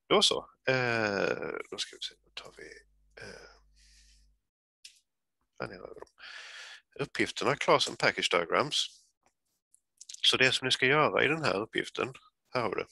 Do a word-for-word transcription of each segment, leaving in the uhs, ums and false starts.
Då så. Eh, då ska vi se, då tar vi eh, planerar vi dem. Uppgifterna, class and package diagrams. Så det som ni ska göra i den här uppgiften, här har vi det.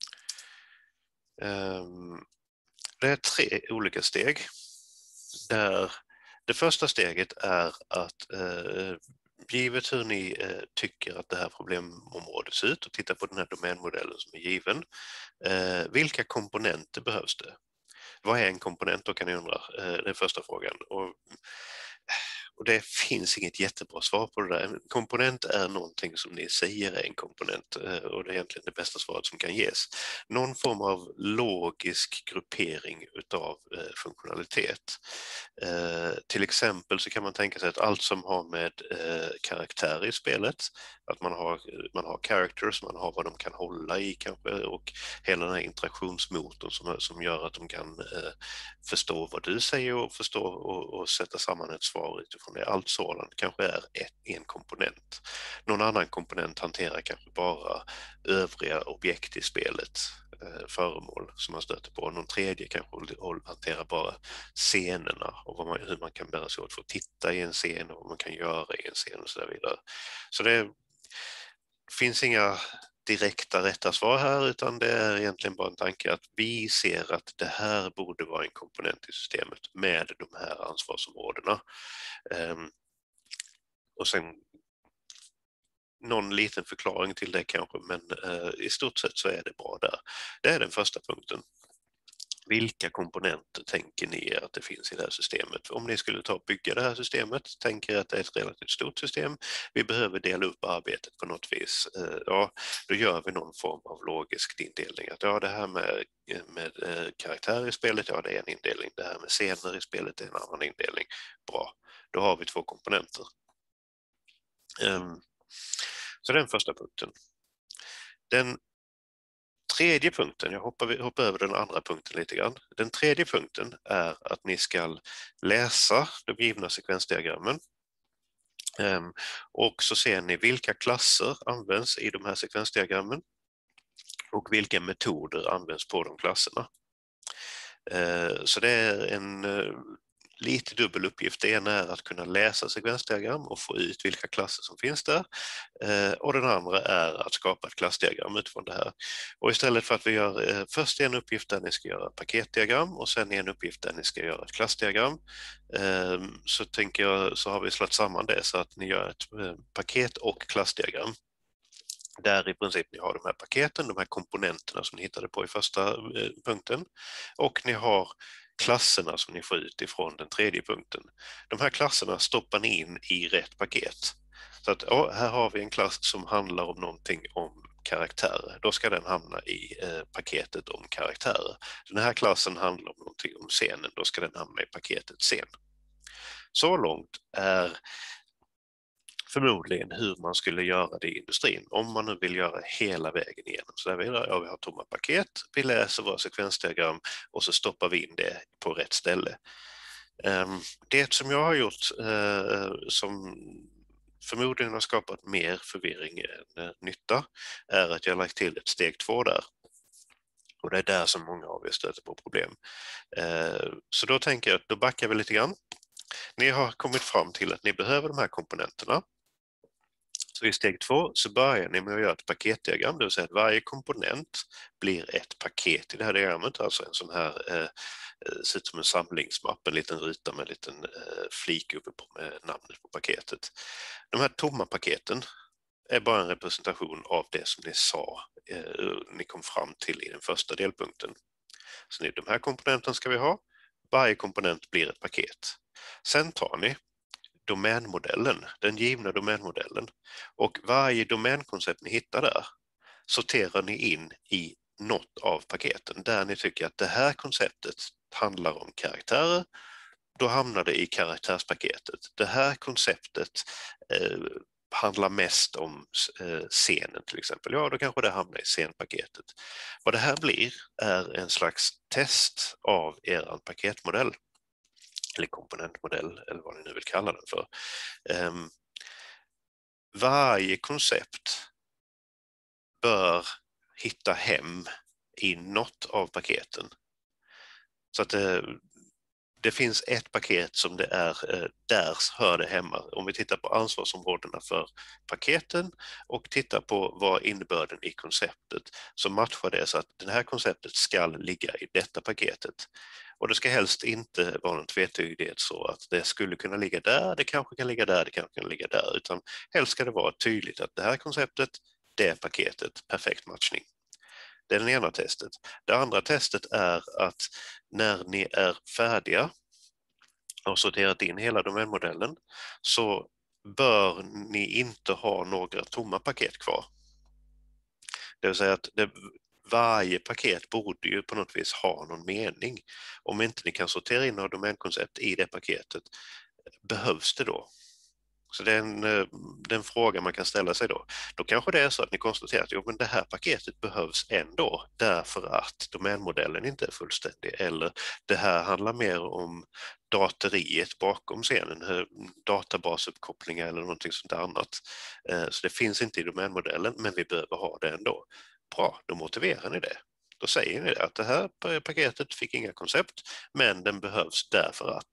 Um, det är tre olika steg. Där det första steget är att eh, givet hur ni eh, tycker att det här problemområdet ser ut och titta på den här domänmodellen som är given. Eh, vilka komponenter behövs det? Vad är en komponent då, kan ni undra? Eh, det är första frågan. Och, och det finns inget jättebra svar på det där. En komponent är någonting som ni säger är en komponent eh, och det är egentligen det bästa svaret som kan ges. Någon form av logisk gruppering utav eh, funktionalitet. Eh, till exempel så kan man tänka sig att allt som har med eh, karaktär i spelet, att man har, man har characters, man har vad de kan hålla i kanske, och hela den här interaktionsmotorn som, som gör att de kan eh, förstå vad du säger och förstå och, och sätta samman ett svar utifrån det. Allt sådant kanske är ett, en komponent. Någon annan komponent hanterar kanske bara övriga objekt i spelet, eh, föremål som man stöter på. Någon tredje kanske hanterar bara scenerna och vad man, hur man kan bära sig åt för att titta i en scen och vad man kan göra i en scen och så där vidare. Så det finns inga direkta rätta svar här, utan det är egentligen bara en tanke att vi ser att det här borde vara en komponent i systemet med de här ansvarsområdena. Um, och sen någon liten förklaring till det kanske, men uh, i stort sett så är det bra där. Det är den första punkten. Vilka komponenter tänker ni att det finns i det här systemet? Om ni skulle ta och bygga det här systemet, tänker att det är ett relativt stort system, vi behöver dela upp arbetet på något vis. Ja, då gör vi någon form av logisk indelning. Att ja, det här med, med karaktär i spelet, ja det är en indelning. Det här med scener i spelet är en annan indelning. Bra, då har vi två komponenter. Så den första punkten. Den tredje punkten, jag hoppar, hoppar över den andra punkten lite grann. Den tredje punkten är att ni ska läsa de givna sekvensdiagrammen. Um, och så ser ni vilka klasser används i de här sekvensdiagrammen och vilka metoder används på de klasserna. Uh, så det är en uh, lite dubbel uppgift. Det ena är att kunna läsa sekvensdiagram och få ut vilka klasser som finns där. Eh, och den andra är att skapa ett klassdiagram utifrån det här. Och istället för att vi gör eh, först en uppgift där ni ska göra paketdiagram och sen en uppgift där ni ska göra ett klassdiagram, eh, så tänker jag så har vi slagit samman det så att ni gör ett eh, paket och klassdiagram. Där i princip ni har de här paketen, de här komponenterna som ni hittade på i första eh, punkten, och ni har klasserna som ni får ut ifrån den tredje punkten. De här klasserna stoppar ni in i rätt paket. Så att ja, här har vi en klass som handlar om någonting om karaktärer. Då ska den hamna i eh, paketet om karaktärer. Den här klassen handlar om någonting om scenen. Då ska den hamna i paketet scen. Så långt är förmodligen hur man skulle göra det i industrin, om man nu vill göra hela vägen igenom. Så där vi, ja, vi har tomma paket, vi läser våra sekvensdiagram och så stoppar vi in det på rätt ställe. Det som jag har gjort som förmodligen har skapat mer förvirring än nytta är att jag har lagt till ett steg två där. Och det är där som många av er stöter på problem. Så då tänker jag att då backar vi lite grann. Ni har kommit fram till att ni behöver de här komponenterna. Så i steg två så börjar ni med att göra ett paketdiagram, det vill säga att varje komponent blir ett paket i det här diagrammet, alltså en sån här, eh, ser ut som en samlingsmapp, en liten ruta med en liten eh, flik uppe på med namnet på paketet. De här tomma paketen är bara en representation av det som ni sa, eh, ni kom fram till i den första delpunkten. Så de här komponenterna ska vi ha, varje komponent blir ett paket. Sen tar ni domänmodellen, den givna domänmodellen, och varje domänkoncept ni hittar där sorterar ni in i något av paketen där ni tycker att det här konceptet handlar om karaktärer, då hamnar det i karaktärspaketet. Det här konceptet eh, handlar mest om eh, scenen till exempel, ja då kanske det hamnar i scenpaketet. Vad det här blir är en slags test av er paketmodell eller komponentmodell, eller vad ni nu vill kalla den för. Um, varje koncept bör hitta hem i något av paketen. Så att det, det finns ett paket som det är, där hör det hemma. Om vi tittar på ansvarsområdena för paketen och tittar på vad innebörden i konceptet, så matchar det så att det här konceptet ska ligga i detta paketet. Och det ska helst inte vara någon tvetydighet så att det skulle kunna ligga där, det kanske kan ligga där, det kanske kan ligga där, utan helst ska det vara tydligt att det här konceptet, det är paketet, perfekt matchning. Det är det ena testet. Det andra testet är att när ni är färdiga och sorterat in hela domänmodellen, så bör ni inte ha några tomma paket kvar. Det vill säga att det, varje paket borde ju på något vis ha någon mening. Om inte ni kan sortera in några domänkoncept i det paketet, behövs det då? Så det är, en, det är en fråga man kan ställa sig då. Då kanske det är så att ni konstaterar att jo, men det här paketet behövs ändå därför att domänmodellen inte är fullständig, eller det här handlar mer om datoriet bakom scenen, databasuppkopplingar eller någonting sånt annat. Så det finns inte i domänmodellen, men vi behöver ha det ändå. Bra, då motiverar ni det. Då säger ni det, att det här paketet fick inga koncept, men den behövs därför att.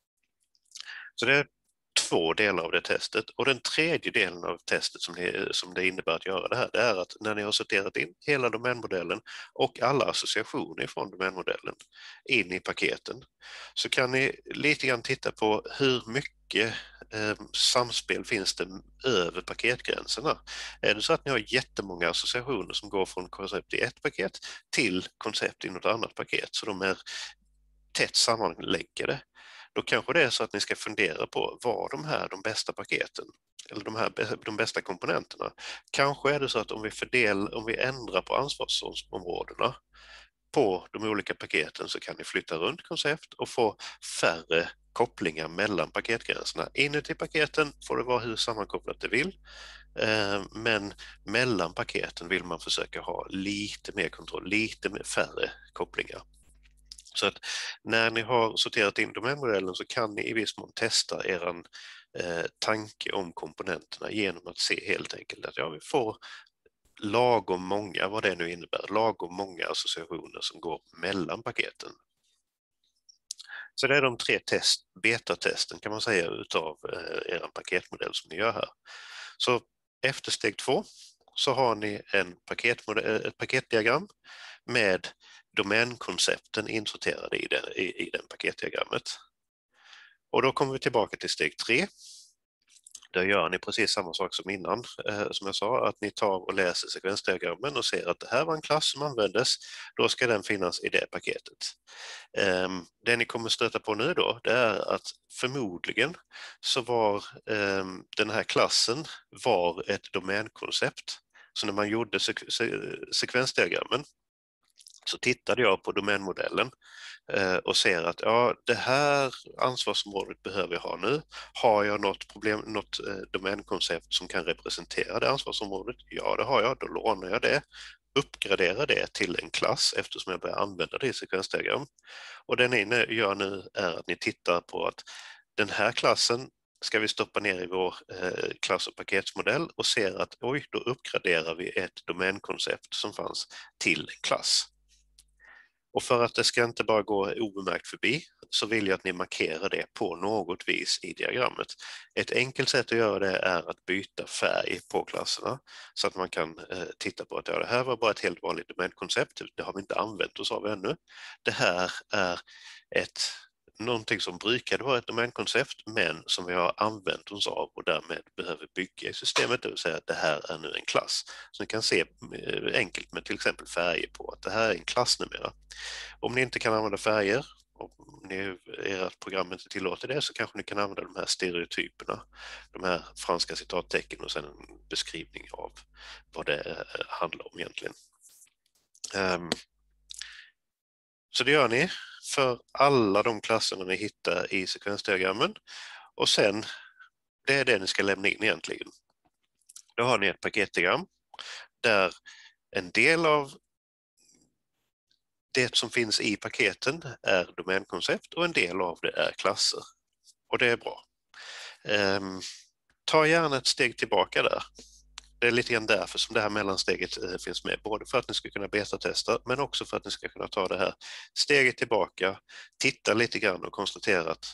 Så det är två delar av det testet, och den tredje delen av testet som det, som det innebär att göra det här, det är att när ni har sorterat in hela domänmodellen och alla associationer från domänmodellen in i paketen, så kan ni lite grann titta på hur mycket eh, samspel finns det över paketgränserna. Är det så att ni har jättemånga associationer som går från koncept i ett paket till koncept i något annat paket, så de är tätt sammanlänkade, då kanske det är så att ni ska fundera på vad de här de bästa paketen eller de här de bästa komponenterna. Kanske är det så att om vi fördel, om vi ändrar på ansvarsområdena på de olika paketen, så kan ni flytta runt koncept och få färre kopplingar mellan paketgränserna. Inuti paketen får det vara hur sammankopplat det vill, men mellan paketen vill man försöka ha lite mer kontroll, lite mer färre kopplingar. Så att när ni har sorterat in domänmodellen, så kan ni i viss mån testa er eh, tanke om komponenterna genom att se helt enkelt att ja, vi får lagom många, vad det nu innebär, lagom många associationer som går mellan paketen. Så det är de tre test, betatesten kan man säga utav eh, er paketmodell som ni gör här. Så efter steg två så har ni en paketmodell, ett paketdiagram med domänkoncepten insorterade i den, i, i den paketdiagrammet. Och då kommer vi tillbaka till steg tre. Där gör ni precis samma sak som innan, eh, som jag sa, att ni tar och läser sekvensdiagrammen och ser att det här var en klass som användes, då ska den finnas i det paketet. Eh, det ni kommer stöta på nu då, det är att förmodligen så var eh, den här klassen var ett domänkoncept. Så när man gjorde sek- se- sekvensdiagrammen, så tittade jag på domänmodellen eh, och ser att ja, det här ansvarsområdet behöver jag ha nu. Har jag något problem, något eh, domänkoncept som kan representera det ansvarsområdet? Ja, det har jag. Då lånar jag det, uppgraderar det till en klass eftersom jag börjar använda det i sekvensdiagram. Och det ni gör nu är att ni tittar på att den här klassen ska vi stoppa ner i vår eh, klass- och paketsmodell och ser att oj, då uppgraderar vi ett domänkoncept som fanns till en klass. Och för att det ska inte bara gå obemärkt förbi, så vill jag att ni markerar det på något vis i diagrammet. Ett enkelt sätt att göra det är att byta färg på klasserna, så att man kan eh, titta på att ja, det här var bara ett helt vanligt domänkoncept, det har vi inte använt oss av ännu. Det här är ett någonting som brukade vara ett domänkoncept, men som vi har använt oss av och därmed behöver bygga i systemet, det vill säga att det här är nu en klass. Så ni kan se enkelt med till exempel färger på att det här är en klass numera. Om ni inte kan använda färger, om ni, ert program inte tillåter det, så kanske ni kan använda de här stereotyperna, de här franska citattecken och sen en beskrivning av vad det handlar om egentligen. Um, så det gör ni för alla de klasserna ni hittar i sekvensdiagrammen, och sen det är det ni ska lämna in egentligen. Då har ni ett paketdiagram där en del av det som finns i paketen är domänkoncept och en del av det är klasser. Och det är bra. Um, ta gärna ett steg tillbaka där. det är lite grann därför som det här mellansteget eh, finns med, både för att ni ska kunna betatesta men också för att ni ska kunna ta det här steget tillbaka, titta lite grann och konstatera att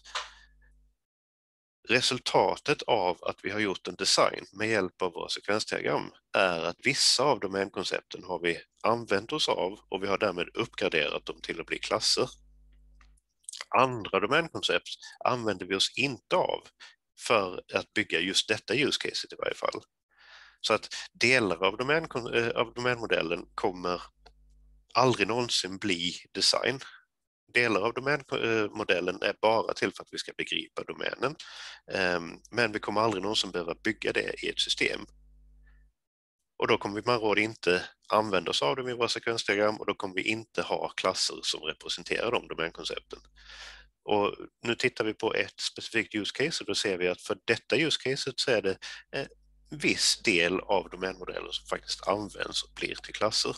resultatet av att vi har gjort en design med hjälp av våra sekvensdiagram är att vissa av domänkoncepten har vi använt oss av och vi har därmed uppgraderat dem till att bli klasser. Andra domänkoncept använder vi oss inte av för att bygga just detta use case i varje fall. Så att delar av, domän, av domänmodellen kommer aldrig någonsin bli design. Delar av domänmodellen är bara till för att vi ska begripa domänen. Men vi kommer aldrig någonsin behöva bygga det i ett system. Och då kommer vi med råd inte använda oss av dem i våra sekvensdiagram och då kommer vi inte ha klasser som representerar de domänkoncepten. Och nu tittar vi på ett specifikt use case och då ser vi att för detta use caset så är det en viss del av domänmodellen som faktiskt används och blir till klasser.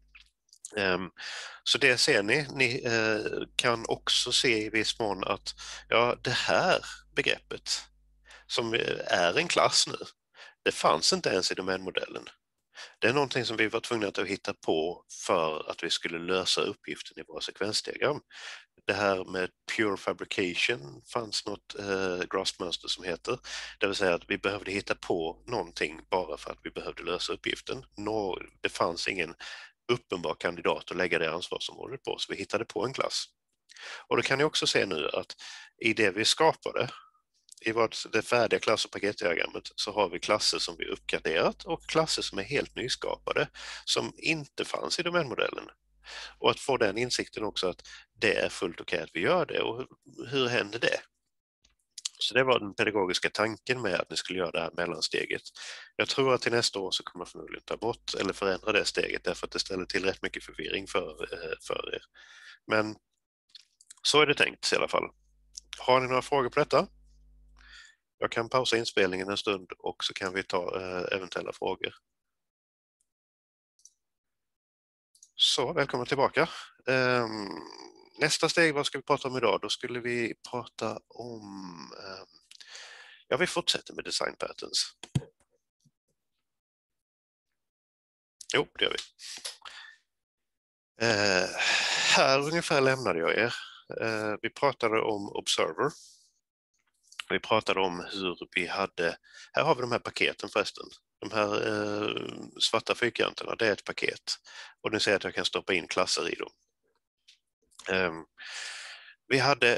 Så det ser ni. Ni kan också se i viss mån att ja, det här begreppet som är en klass nu, det fanns inte ens i domänmodellen. Det är någonting som vi var tvungna att hitta på för att vi skulle lösa uppgiften i våra sekvensdiagram. Det här med pure fabrication fanns något eh, grasp-mönster som heter. Det vill säga att vi behövde hitta på någonting bara för att vi behövde lösa uppgiften. Nå, det fanns ingen uppenbar kandidat att lägga det ansvarsområdet på, så vi hittade på en klass. Och då kan ni också se nu att i det vi skapade, i vårt, det färdiga klass- och paketdiagrammet, så har vi klasser som vi uppgraderat och klasser som är helt nyskapade som inte fanns i domänmodellen. Och att få den insikten också att det är fullt okej att vi gör det och hur händer det? Så det var den pedagogiska tanken med att ni skulle göra det här mellansteget. Jag tror att till nästa år så kommer man förmodligen ta bort eller förändra det steget därför att det ställer till rätt mycket förvirring för, för er. Men så är det tänkt i alla fall. Har ni några frågor på detta? Jag kan pausa inspelningen en stund och så kan vi ta eh, eventuella frågor. Så, välkommen tillbaka. Um, nästa steg, vad ska vi prata om idag? Då skulle vi prata om... Um, ja, vi fortsätter med design patterns. Jo, det gör vi. Uh, här ungefär lämnade jag er. Uh, vi pratade om Observer. Vi pratade om hur vi hade... Här har vi de här paketen förresten. De här eh, svarta fyrkanterna, det är ett paket. Och ni ser att jag kan stoppa in klasser i dem. Eh, vi hade,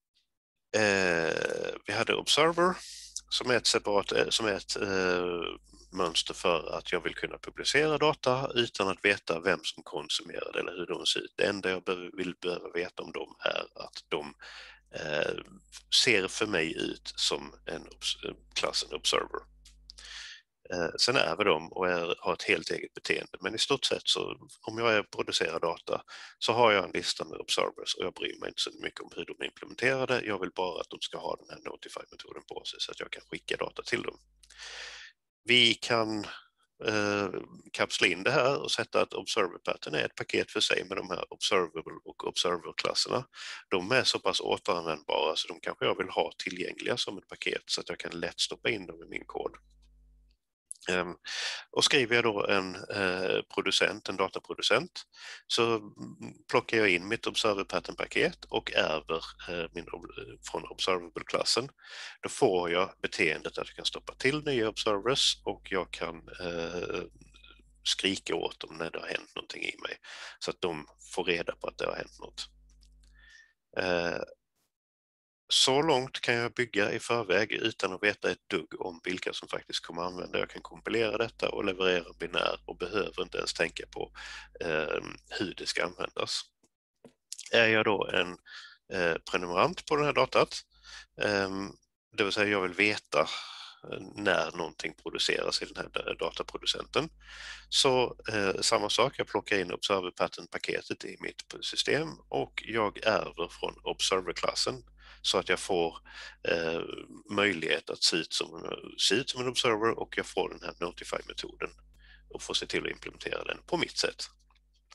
eh, vi hade Observer som är ett separat, som är ett eh, mönster för att jag vill kunna publicera data utan att veta vem som konsumerar det eller hur de ser ut. Det enda jag behöver, vill behöva veta om dem är att de eh, ser för mig ut som en klassen Observer. Eh, sen är vi dem och är, har ett helt eget beteende, men i stort sett så om jag producerar data så har jag en lista med observers och jag bryr mig inte så mycket om hur de är implementerade. Jag vill bara att de ska ha den här notify-metoden på sig så att jag kan skicka data till dem. Vi kan eh, kapsla in det här och sätta att observer pattern är ett paket för sig med de här observable och observer-klasserna. De är så pass återanvändbara så de kanske jag vill ha tillgängliga som ett paket så att jag kan lätt stoppa in dem i min kod. Um, och skriver jag då en uh, producent, en dataproducent, så plockar jag in mitt observer pattern-paket och ärver uh, min, från observable-klassen. Då får jag beteendet att jag kan stoppa till nya observers och jag kan uh, skrika åt dem när det har hänt någonting i mig så att de får reda på att det har hänt något. Uh, Så långt kan jag bygga i förväg utan att veta ett dugg om vilka som faktiskt kommer att använda. Jag kan kompilera detta och leverera en binär och behöver inte ens tänka på eh, hur det ska användas. Är jag då en eh, prenumerant på det här datat, eh, det vill säga jag vill veta när någonting produceras i den här dataproducenten. Så eh, samma sak, jag plockar in observer pattern-paketet i mitt system och jag ärver från observer-klassen så att jag får eh, möjlighet att se ut, som, se ut som en observer och jag får den här notify-metoden och får se till att implementera den på mitt sätt.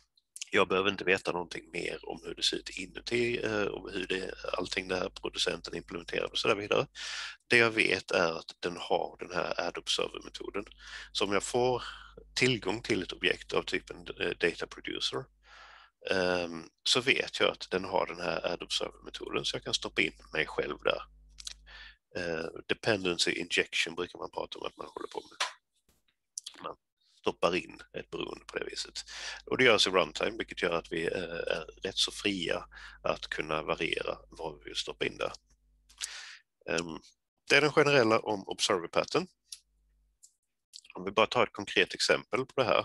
Jag behöver inte veta någonting mer om hur det ser ut inuti och hur det, allting där producenten implementerar och så där vidare. Det jag vet är att den har den här add observer-metoden. Så om jag får tillgång till ett objekt av typen data producer så vet jag att den har den här add observer-metoden så jag kan stoppa in mig själv där. Dependency injection brukar man prata om att man håller på med. Man stoppar in ett beroende på det viset. Och det görs i runtime, vilket gör att vi är rätt så fria att kunna variera vad vi vill stoppa in där. Det är den generella om observer pattern. Om vi bara tar ett konkret exempel på det här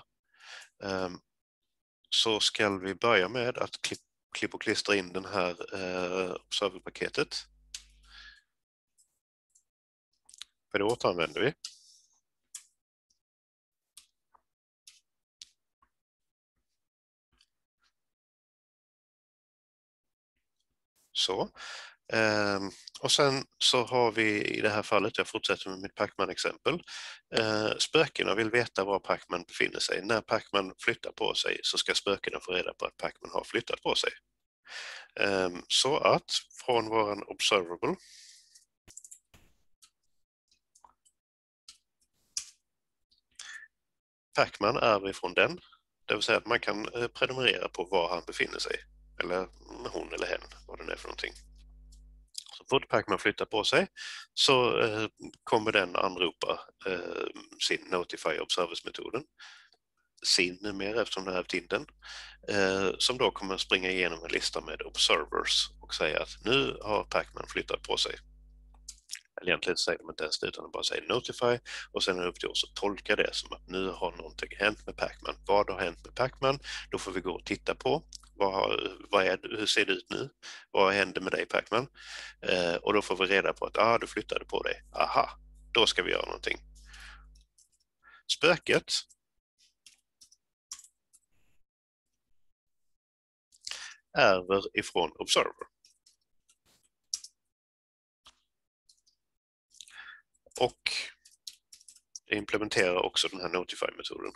så ska vi börja med att klippa och klistra in den här observer-paketet. För det återanvänder vi. Så. Um, och sen så har vi i det här fallet, jag fortsätter med mitt Pacman-exempel, uh, spökena vill veta var Pacman befinner sig. När Pacman flyttar på sig så ska spökena få reda på att Pacman har flyttat på sig. Um, så att från våran observable Pacman är ifrån den, det vill säga att man kan uh, prenumerera på var han befinner sig, eller hon eller hen, vad det är för någonting. Så fort Pacman flyttar på sig så eh, kommer den anropa eh, sin Notify Observers-metoden, sin numera eftersom det har haft in den, eh, som då kommer springa igenom en lista med observers och säga att nu har Pacman flyttat på sig. Eller egentligen säger de inte ens det utan de bara säger Notify och sen är det upp till oss att tolka det som att nu har någonting hänt med Pacman. Vad har hänt med Pacman? Då får vi gå och titta på. Vad, vad är, hur ser det ut nu? Vad händer med dig Pacman? Eh, och då får vi reda på att ah, du flyttade på dig. Aha, då ska vi göra någonting. Spöket ärver ifrån observer. Och det implementerar också den här Notify-metoden.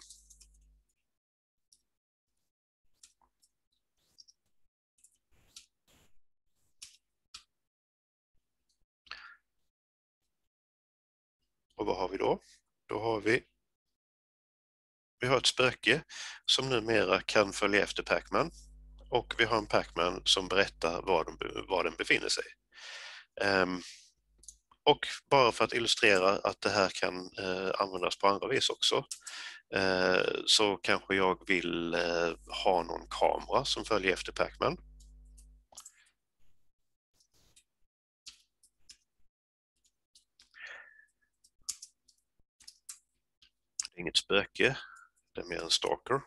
Och vad har vi då? Då har vi vi har ett spöke som numera kan följa efter Pacman och vi har en Pacman som berättar var, de, var den befinner sig. Um, och bara för att illustrera att det här kan uh, användas på andra vis också uh, så kanske jag vill uh, ha någon kamera som följer efter Pacman. Det är inget spöke, det är mer en stalker.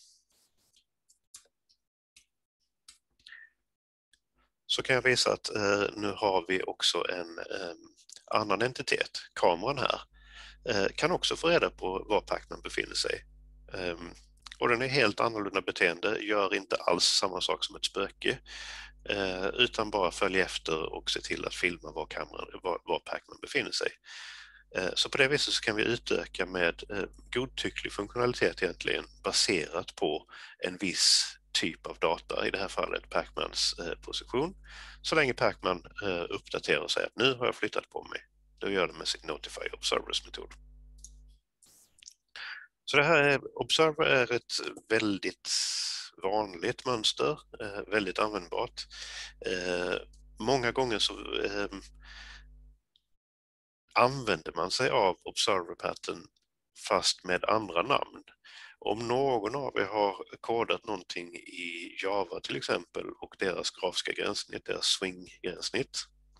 Så kan jag visa att eh, nu har vi också en eh, annan entitet, kameran här, eh, kan också få reda på var Pacman befinner sig. Eh, och den är helt annorlunda beteende, gör inte alls samma sak som ett spöke, eh, utan bara följer efter och ser till att filma var, kameran, var, var Pacman befinner sig. Eh, så på det viset så kan vi utöka med eh, godtycklig funktionalitet egentligen baserat på en viss typ av data, i det här fallet Pacmans eh, position. Så länge Pacman eh, uppdaterar och säger att nu har jag flyttat på mig, då gör det med sin Notify Observers-metod. Så det här är, Observer är ett väldigt vanligt mönster, eh, väldigt användbart. Eh, många gånger så eh, använder man sig av Observer Pattern fast med andra namn. Om någon av er har kodat någonting i Java till exempel och deras grafiska gränssnitt, deras swing-gränssnitt,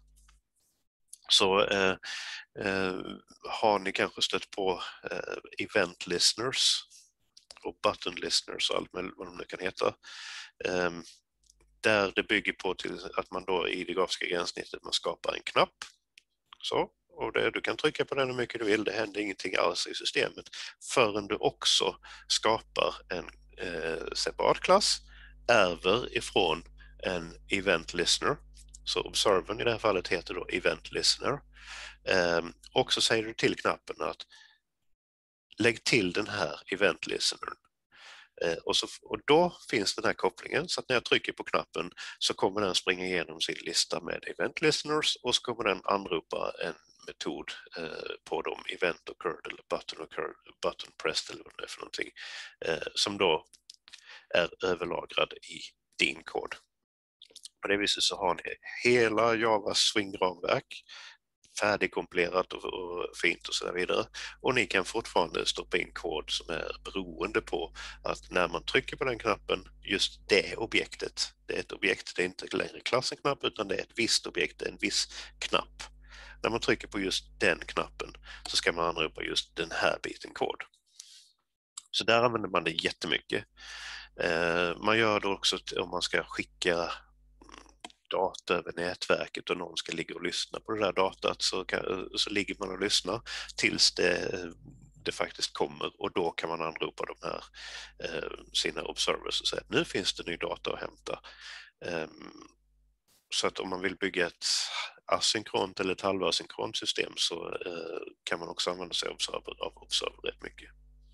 så eh, eh, har ni kanske stött på eh, event listeners och button listeners och allt med vad de nu kan heta. Eh, där det bygger på till att man då i det grafiska gränssnittet man skapar en knapp. Så. Och det, du kan trycka på den hur mycket du vill, det händer ingenting alls i systemet förrän du också skapar en eh, separat klass, ärver ifrån en event listener. Så observern i det här fallet heter då event listener. Eh, och så säger du till knappen att lägg till den här event listenern. Och, så, och då finns den här kopplingen, så att när jag trycker på knappen så kommer den springa igenom sin lista med event listeners och så kommer den anropa en metod eh, på dem, event occurred eller button occurred, button pressed eller vad det är för någonting, eh, som då är överlagrad i din kod. På det viset så har ni hela Javas swing-ramverk färdigkompilerat och, och fint och så vidare. Och ni kan fortfarande stoppa in kod som är beroende på att när man trycker på den knappen, just det objektet, det är ett objekt, det är inte längre klassen knapp utan det är ett visst objekt, en viss knapp. När man trycker på just den knappen så ska man anropa just den här biten kod. Så där använder man det jättemycket. Man gör det också om man ska skicka data över nätverket och någon ska ligga och lyssna på det där datat, så, kan, så ligger man och lyssnar tills det, det faktiskt kommer, och då kan man anropa de här eh, sina observers och säga att nu finns det ny data att hämta. Um, så att om man vill bygga ett asynkront eller ett halvasynkront system så eh, kan man också använda sig av observer, av observer rätt mycket.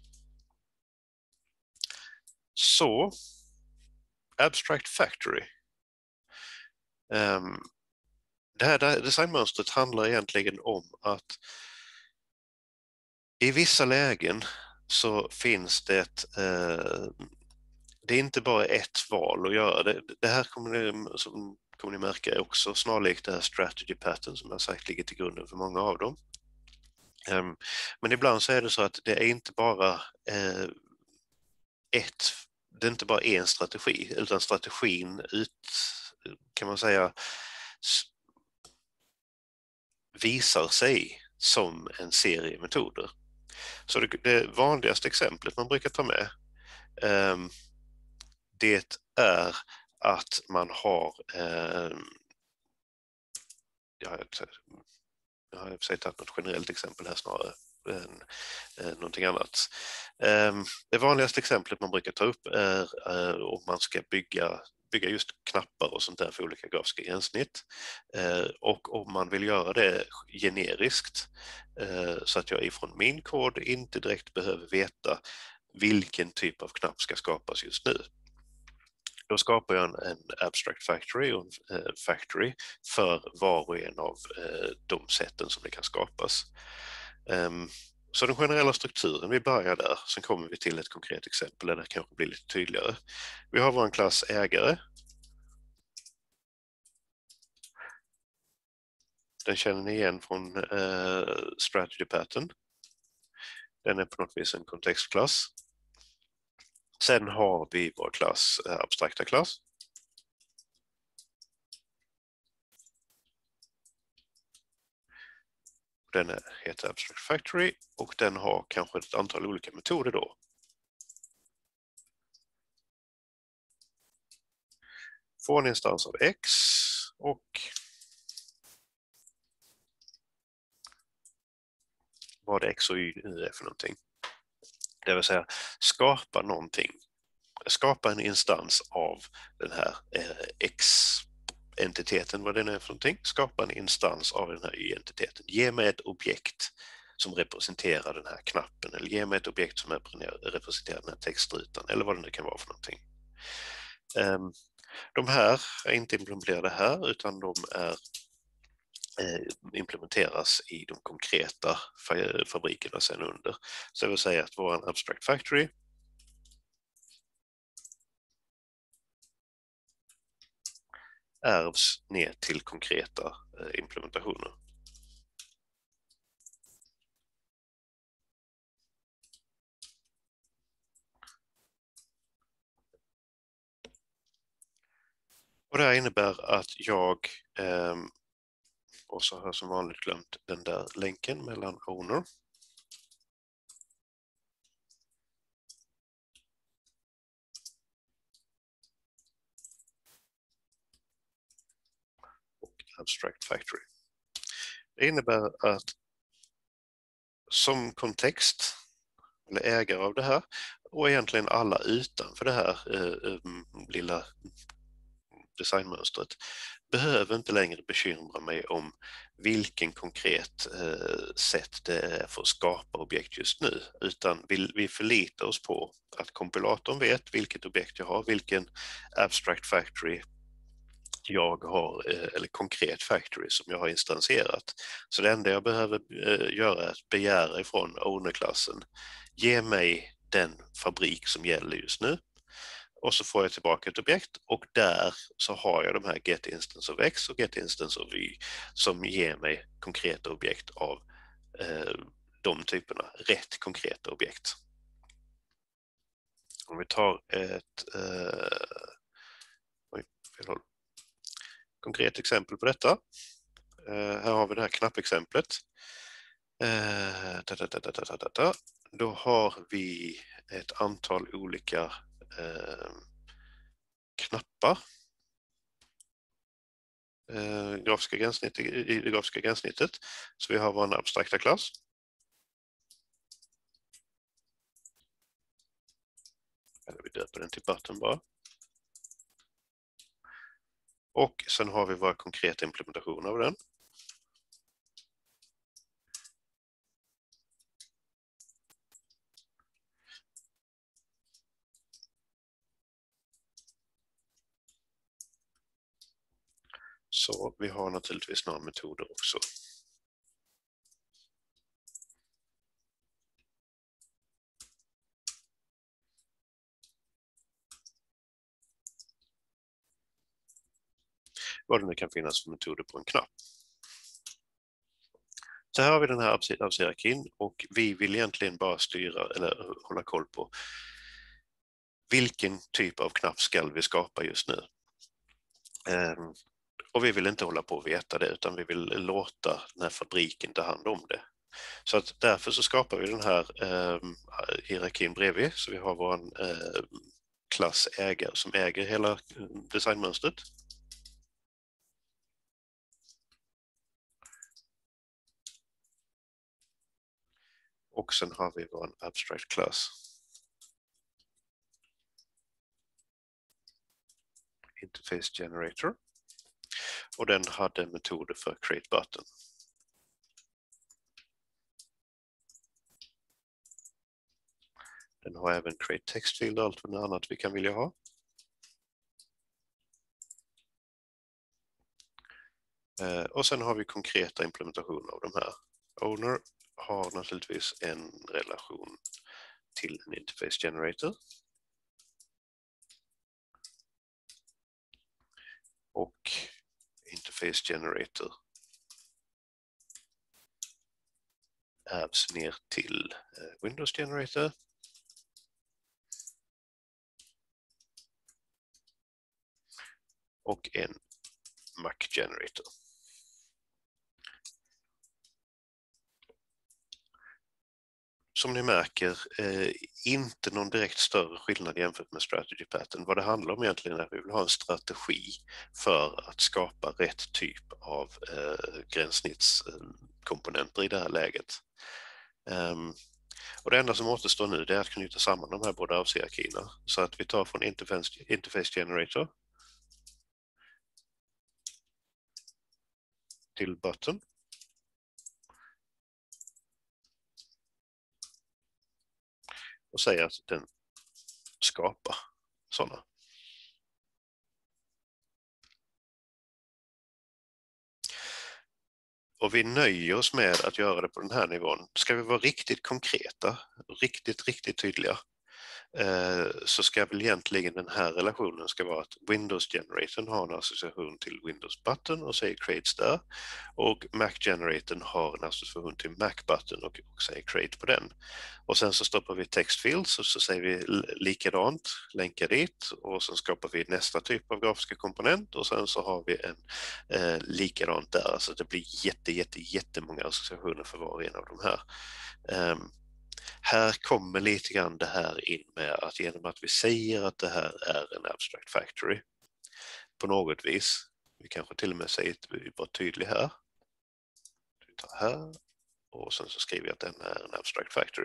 Så Abstract Factory. Um, det här designmönstret handlar egentligen om att i vissa lägen så finns det eh, det är inte bara ett val att göra. Det, det här kommer ni, som kommer ni märka är också snarlikt det här strategy pattern som jag sagt ligger till grunden för många av dem. Um, men ibland så är det så att det är inte bara eh, ett, det är inte bara en strategi, utan strategin ut, kan man säga, visar sig som en serie metoder. Så det, det vanligaste exemplet man brukar ta med um, det är att man har um, jag, jag har i och för sig tagit något generellt exempel här snarare än eh, någonting annat. Um, det vanligaste exemplet man brukar ta upp är uh, om man ska bygga bygga just knappar och sånt där för olika grafiska gränssnitt. Eh, och om man vill göra det generiskt eh, så att jag ifrån min kod inte direkt behöver veta vilken typ av knapp ska skapas just nu. Då skapar jag en, en abstract factory och en eh, factory för var och en av eh, de sätten som det kan skapas. Um, så den generella strukturen, vi börjar där, sen kommer vi till ett konkret exempel där det kanske blir lite tydligare. Vi har vår klass ägare. Den känner ni igen från eh, strategy pattern. Den är på något vis en kontextklass. Sen har vi vår klass, eh, abstrakta klass. Den är, heter Abstract Factory och den har kanske ett antal olika metoder då. Får en instans av X och vad X och Y är för någonting. Det vill säga skapa någonting. Skapa en instans av den här eh, X-entiteten, vad den är för någonting. Skapa en instans av den här Y-entiteten. Ge mig ett objekt som representerar den här knappen eller ge mig ett objekt som representerar den här textrutan eller vad det nu kan vara för någonting. Um, de här är inte implementerade här utan de är implementeras i de konkreta fabrikerna sen under. Så jag vill säga att vår abstract factory ärvs ner till konkreta implementationer. Och det här innebär att jag eh, och så har jag som vanligt glömt den där länken mellan owner och abstract factory. Det innebär att som kontext eller ägare av det här och egentligen alla utanför det här eh, lilla designmönstret behöver inte längre bekymra mig om vilken konkret eh, sätt det är för att skapa objekt just nu, utan vi, vi förlitar oss på att kompilatorn vet vilket objekt jag har, vilken abstract factory jag har, eller konkret factory som jag har instansierat. Så det enda jag behöver göra är att begära ifrån owner-klassen, ge mig den fabrik som gäller just nu, och så får jag tillbaka ett objekt, och där så har jag de här get instance of x och get instance of y som ger mig konkreta objekt av eh, de typerna, rätt konkreta objekt. Om vi tar ett eh, oj, fel håll. Konkret exempel på detta. Uh, här har vi det här knappexemplet. Uh, da, da, da, da, da, da. Då har vi ett antal olika uh, knappar. Uh, grafiska gränssnitt, i, i det grafiska gränssnittet. Så vi har vår abstrakta klass. Eller vi döper den till button bara. Och sen har vi våra konkreta implementationer av den. Så vi har naturligtvis några metoder också. Vad det nu kan finnas för metoder på en knapp. Så här har vi den här abshierarkin, och vi vill egentligen bara styra eller hålla koll på vilken typ av knapp ska vi skapa just nu. Um, och vi vill inte hålla på att veta det, utan vi vill låta den här fabriken ta hand om det. Så att därför så skapar vi den här um, hierarkin bredvid, så vi har vår uh, klass ägare som äger hela designmönstret. Och sen har vi vår abstract class. Interface generator. Och den hade metoder för create button. Den har även create text field och allt vad annat vi kan vilja ha. Eh, och sen har vi konkreta implementationer av de här. Owner har naturligtvis en relation till en interface generator. Och interface generator ärvs ner till Windows generator. Och en Mac generator. Som ni märker, eh, inte någon direkt större skillnad jämfört med strategy pattern. Vad det handlar om egentligen är att vi vill ha en strategi för att skapa rätt typ av eh, gränssnittskomponenter i det här läget. Um, och det enda som återstår nu är att knyta samman de här båda avhierarkierna. Så att vi tar från interface, interface generator till button. Och säger att den skapar sådana. Och vi nöjer oss med att göra det på den här nivån. Ska vi vara riktigt konkreta, riktigt, riktigt tydliga, så ska väl egentligen den här relationen ska vara att Windows generatorn har en association till Windows button och säger creates där, och Mac generatorn har en association till Mac button och, och säger create på den. Och sen så stoppar vi text fields och så säger vi likadant, länkar dit, och sen skapar vi nästa typ av grafiska komponent, och sen så har vi en eh, likadant där, alltså det blir jätte, jätte, jättemånga associationer för var och en av de här. Um, Här kommer lite grann det här in med att genom att vi säger att det här är en abstract factory på något vis, vi kanske till och med säger att vi var tydliga här. Vi tar här och sen så skriver vi att den är en abstract factory.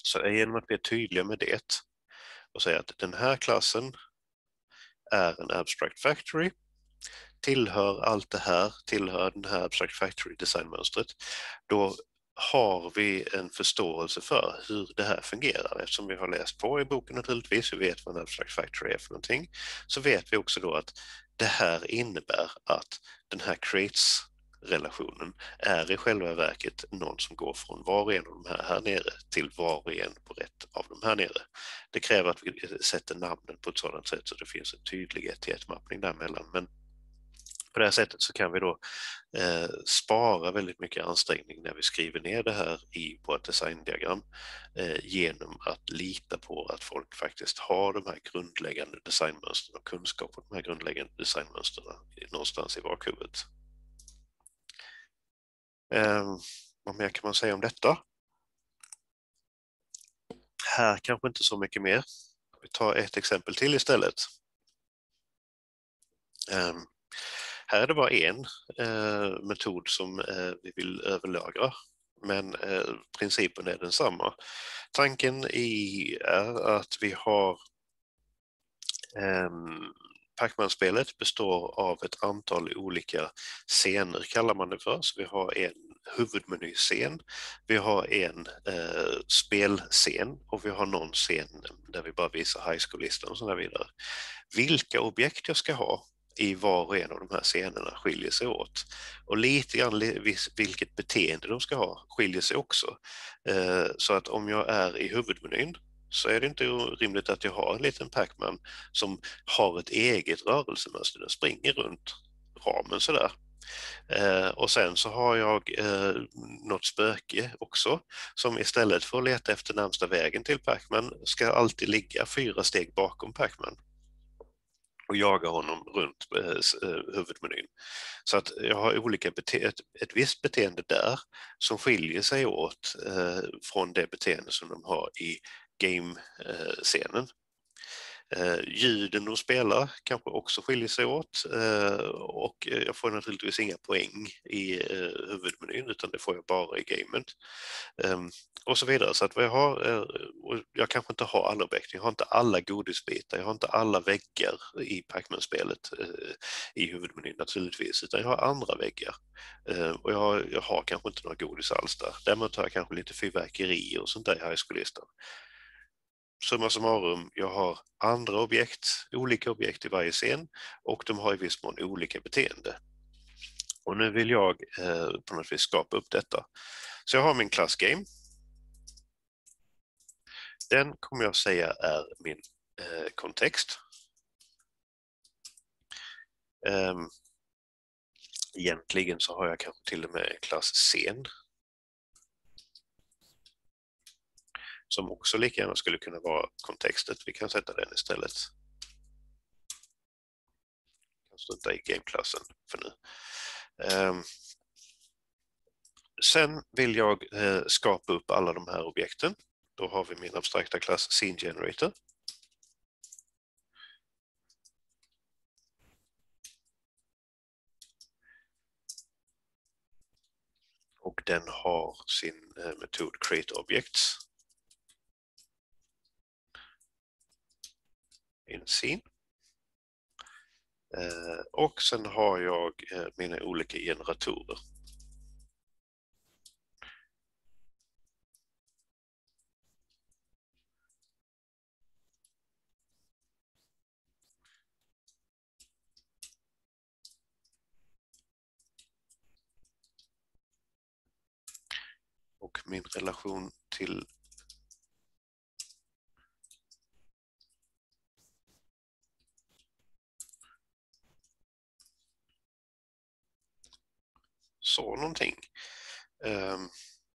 Så genom att vi är tydliga med det och säga att den här klassen är en abstract factory, tillhör allt det här, tillhör den här abstract factory designmönstret, då har vi en förståelse för hur det här fungerar. Eftersom vi har läst på i boken naturligtvis, vi vet vad en abstract factory är för någonting, så vet vi också då att det här innebär att den här creates-relationen är i själva verket någon som går från var och en av de här här nere till var och en på rätt av de här nere. Det kräver att vi sätter namnen på ett sådant sätt så det finns en tydlig ett-till-ett-mappning däremellan, men på det här sättet så kan vi då eh, spara väldigt mycket ansträngning när vi skriver ner det här i vårt designdiagram eh, genom att lita på att folk faktiskt har de här grundläggande designmönstren och kunskap om de här grundläggande designmönstren någonstans i bakhuvudet. Eh, vad mer kan man säga om detta? Här kanske inte så mycket mer. Vi tar ett exempel till istället. Eh, Här är det bara en eh, metod som eh, vi vill överlagra, men eh, principen är densamma. Tanken i är att vi har eh, Pac-Man-spelet består av ett antal olika scener kallar man det för. Så vi har en huvudmenyscen, vi har en eh, spelscen och vi har någon scen där vi bara visar high school-listan och så där vidare. Vilka objekt jag ska ha i var och en av de här scenerna skiljer sig åt. Och lite grann vilket beteende de ska ha skiljer sig också. Så att om jag är i huvudmenyn så är det inte rimligt att jag har en liten Pac-Man som har ett eget rörelsemönster. Den springer runt ramen sådär. Och sen så har jag något spöke också som istället för att leta efter närmsta vägen till Pac-Man ska alltid ligga fyra steg bakom Pac-Man och jaga honom runt eh, huvudmenyn. Så att jag har olika bete- ett, ett visst beteende där som skiljer sig åt eh, från det beteende som de har i game-scenen. Eh, ljuden de spelar kanske också skiljer sig åt eh, och jag får naturligtvis inga poäng i eh, huvudmenyn utan det får jag bara i gamet. Um, och så vidare. Så att vad jag har, eh, och jag kanske inte har alla objekt, jag har inte alla godisbitar, jag har inte alla väggar i Pac-Man-spelet eh, i huvudmenyn naturligtvis, utan jag har andra väggar. Eh, och jag har, jag har kanske inte några godis alls där. Däremot har jag kanske lite fyrverkerier och sånt där i high school-listan. Summa summarum, jag har andra objekt, olika objekt i varje scen och de har i viss mån olika beteende. Och nu vill jag eh, på något vis skapa upp detta. Så jag har min class game. Den kommer jag säga är min eh, kontext. Um, egentligen så har jag kanske till och med en klass scen. Som också lika gärna skulle kunna vara kontextet. Vi kan sätta den istället. Jag kan strunta i gameklassen för nu. Um, sen vill jag eh, skapa upp alla de här objekten. Då har vi min abstrakta klass Scene Generator. Och den har sin eh, metod Create Objects. In Scene. Eh, och sen har jag eh, mina olika generatorer. Och min relation till så någonting. Um,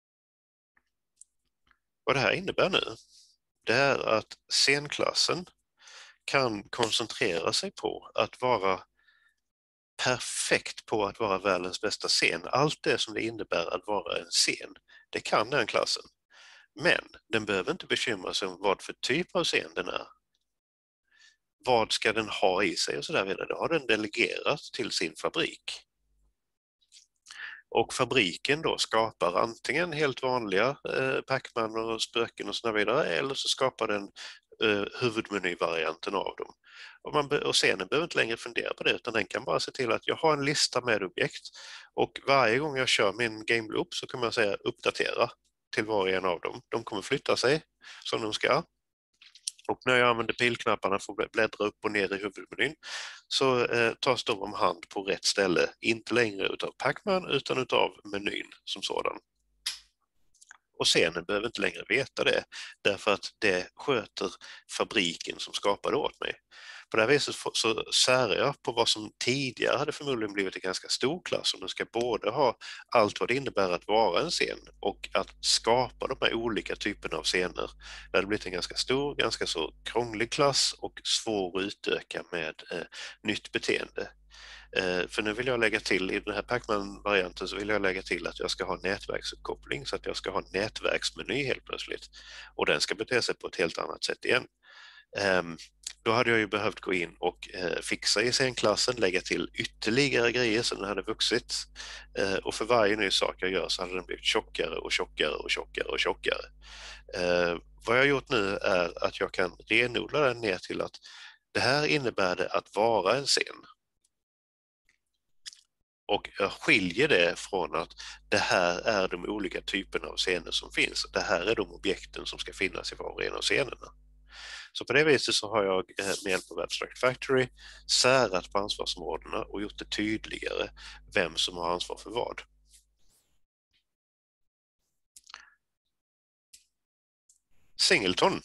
vad det här innebär nu, det är att scenklassen kan koncentrera sig på att vara perfekt på att vara världens bästa scen. Allt det som det innebär att vara en scen, det kan den klassen. Men den behöver inte bekymra sig om vad för typ av scen den är. Vad ska den ha i sig och så där vidare. Det har den delegerat till sin fabrik. Och fabriken då skapar antingen helt vanliga eh, Pac-Man och spöken och så vidare, eller så skapar den eh, huvudmenyvarianten av dem. Och, man, och scenen behöver inte längre fundera på det, utan den kan bara se till att jag har en lista med objekt, och varje gång jag kör min game loop så kan man säga uppdatera till var och en av dem. De kommer flytta sig som de ska. Och när jag använder pilknapparna för att bläddra upp och ner i huvudmenyn så eh, tas de om hand på rätt ställe, inte längre utav Pac-Man utan utav menyn som sådan. Och scenen behöver inte längre veta det, därför att det sköter fabriken som skapade åt mig. På det här viset så särar jag på vad som tidigare hade förmodligen blivit en ganska stor klass, om den ska både ha allt vad det innebär att vara en scen och att skapa de här olika typerna av scener. Det hade blivit en ganska stor, ganska så krånglig klass och svår att utöka med eh, nytt beteende. Eh, för nu vill jag lägga till, i den här Pac-Man-varianten så vill jag lägga till att jag ska ha nätverksuppkoppling, så att jag ska ha nätverksmeny helt plötsligt. Och den ska bete sig på ett helt annat sätt igen. Um, då hade jag ju behövt gå in och uh, fixa i scenklassen, lägga till ytterligare grejer så den hade vuxit. Uh, och för varje ny sak jag gör så hade den blivit tjockare och tjockare och tjockare och tjockare. Uh, vad jag har gjort nu är att jag kan renodla den ner till att det här innebär det att vara en scen. Och jag skiljer det från att det här är de olika typerna av scener som finns. Det här är de objekten som ska finnas i var och en av scenerna. Så på det viset så har jag med hjälp av Abstract Factory särat på ansvarsområdena och gjort det tydligare vem som har ansvar för vad. Singleton.